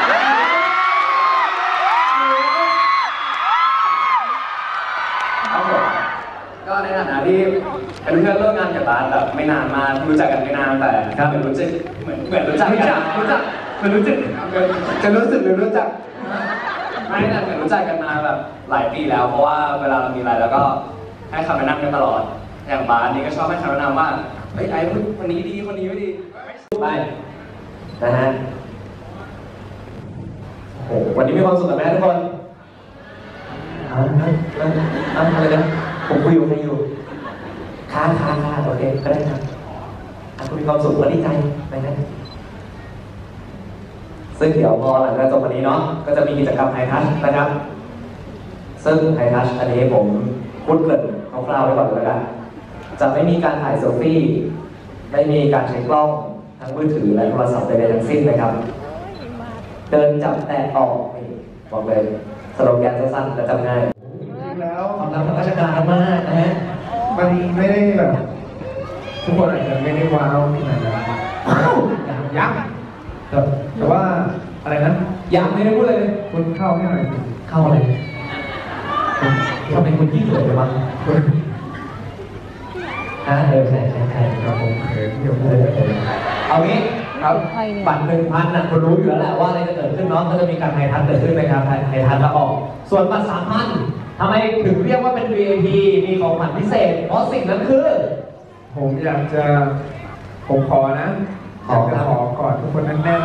ครับผมก็ในฐานะที่เป็นเพื่อนร่วมงานกับบาสแบบไม่นานมารู้จักกันไม่นานแต่เหมือนรู้จักเหมือนรู้จักกันจะรู้สึกหรือรู้จักไม่แต่เหมือนรู้จักกันมาแบบหลายปีแล้วเพราะว่าเวลาเรามีอะไรแล้วก็ให้คำแนะนำกันตลอดอย่างบาสนี่ก็ชอบให้คำแนะนำว่าเฮ้ยไอ้คนนี้ดีคนนี้ไม่ดีไปนะฮะโอ้โหวันนี้มีความสุขกับแม่ทุกคนอะไรนะผมคุยอยู่ใครอยู่ค้าโอเคก็ได้ครับคุณมีความสุขและดีใจไปนะซึ่งเดี๋ยวพอหลังจากจบวันนี้เนาะก็จะมีกิจกรรมไฮทัชนะครับซึ่งไฮทัชอันนี้ผมพูดเกริ่นคร่าวๆไว้ก่อนเลยกันจะไม่มีการถ่ายเซลฟี่ไม่มีการใช้กล้องทั้งมือถือและโทรศัพท์ใดๆทั้งสิ้นนะครับเดินจับแตะออกนี่บอกเลยสโลแกนสั้นๆและจำง่ายแล้วความรับราชการมากนะฮะมันไม่ได้แบบทุกคนอาจจะไม่ได้ว้าวขนาดนั้นยังแต่ว่าอะไรนะยังไม่ได้พูดเลยคุณเข้าให้หน่อยเข้าอะไรทำไมคุณยิ่งสวยจังวะใช่ครับผมเขินเดี๋ยวพูดเอางี้ครับบัตร1,000นะคุณรู้อยู่แล้วแหละว่าอะไรจะเกิดขึ้นเนาะก็จะมีการไฮทัชเกิดขึ้นนะครับไฮทัชแล้วออกส่วนบัตร3,000ทำไมถึงเรียกว่าเป็น VIP มีของขวัญพิเศษเพราะสิ่งนั้นคือผมอยากจะผมขอนะขอกอดทุกคนแน่นๆ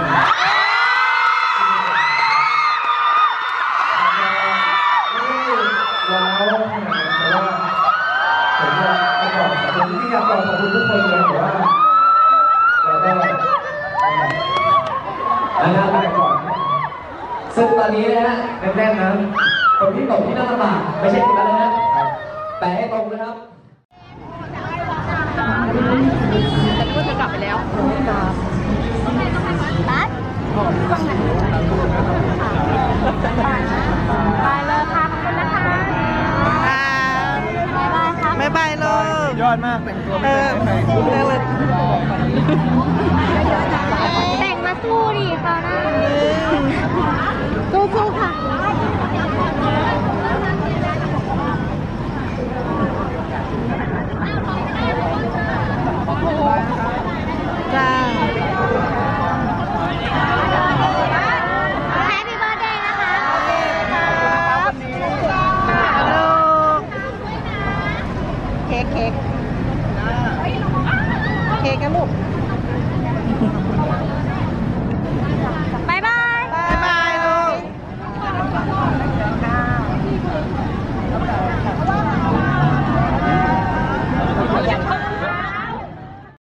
ว้าวขนาดนั้นแต่ว่าผมอยากกอดผมที่อยากกอดขอบคุณทุกคนเลยแต่ว่าแล้วก็นะครับก่อนซึ่งตอนนี้นะฮะแน่นๆนะคนที่ตกที่นั่งลำบากไม่ใช่คุณแล้วนะแปลให้ตรงนะครับแต่ก็จะกลับไปแล้วบัสไปเลยค่ะขอบคุณนะคะบ๊ายบายครับบ๊ายบายเลยยอดมากแต่งตัวไม่ได้เลยแต่งมาสู้ดิค่ะนะสู้ๆค่ะจ้า Happy birthday นะคะโอเคครับฮัลโหลเค้กกันลูก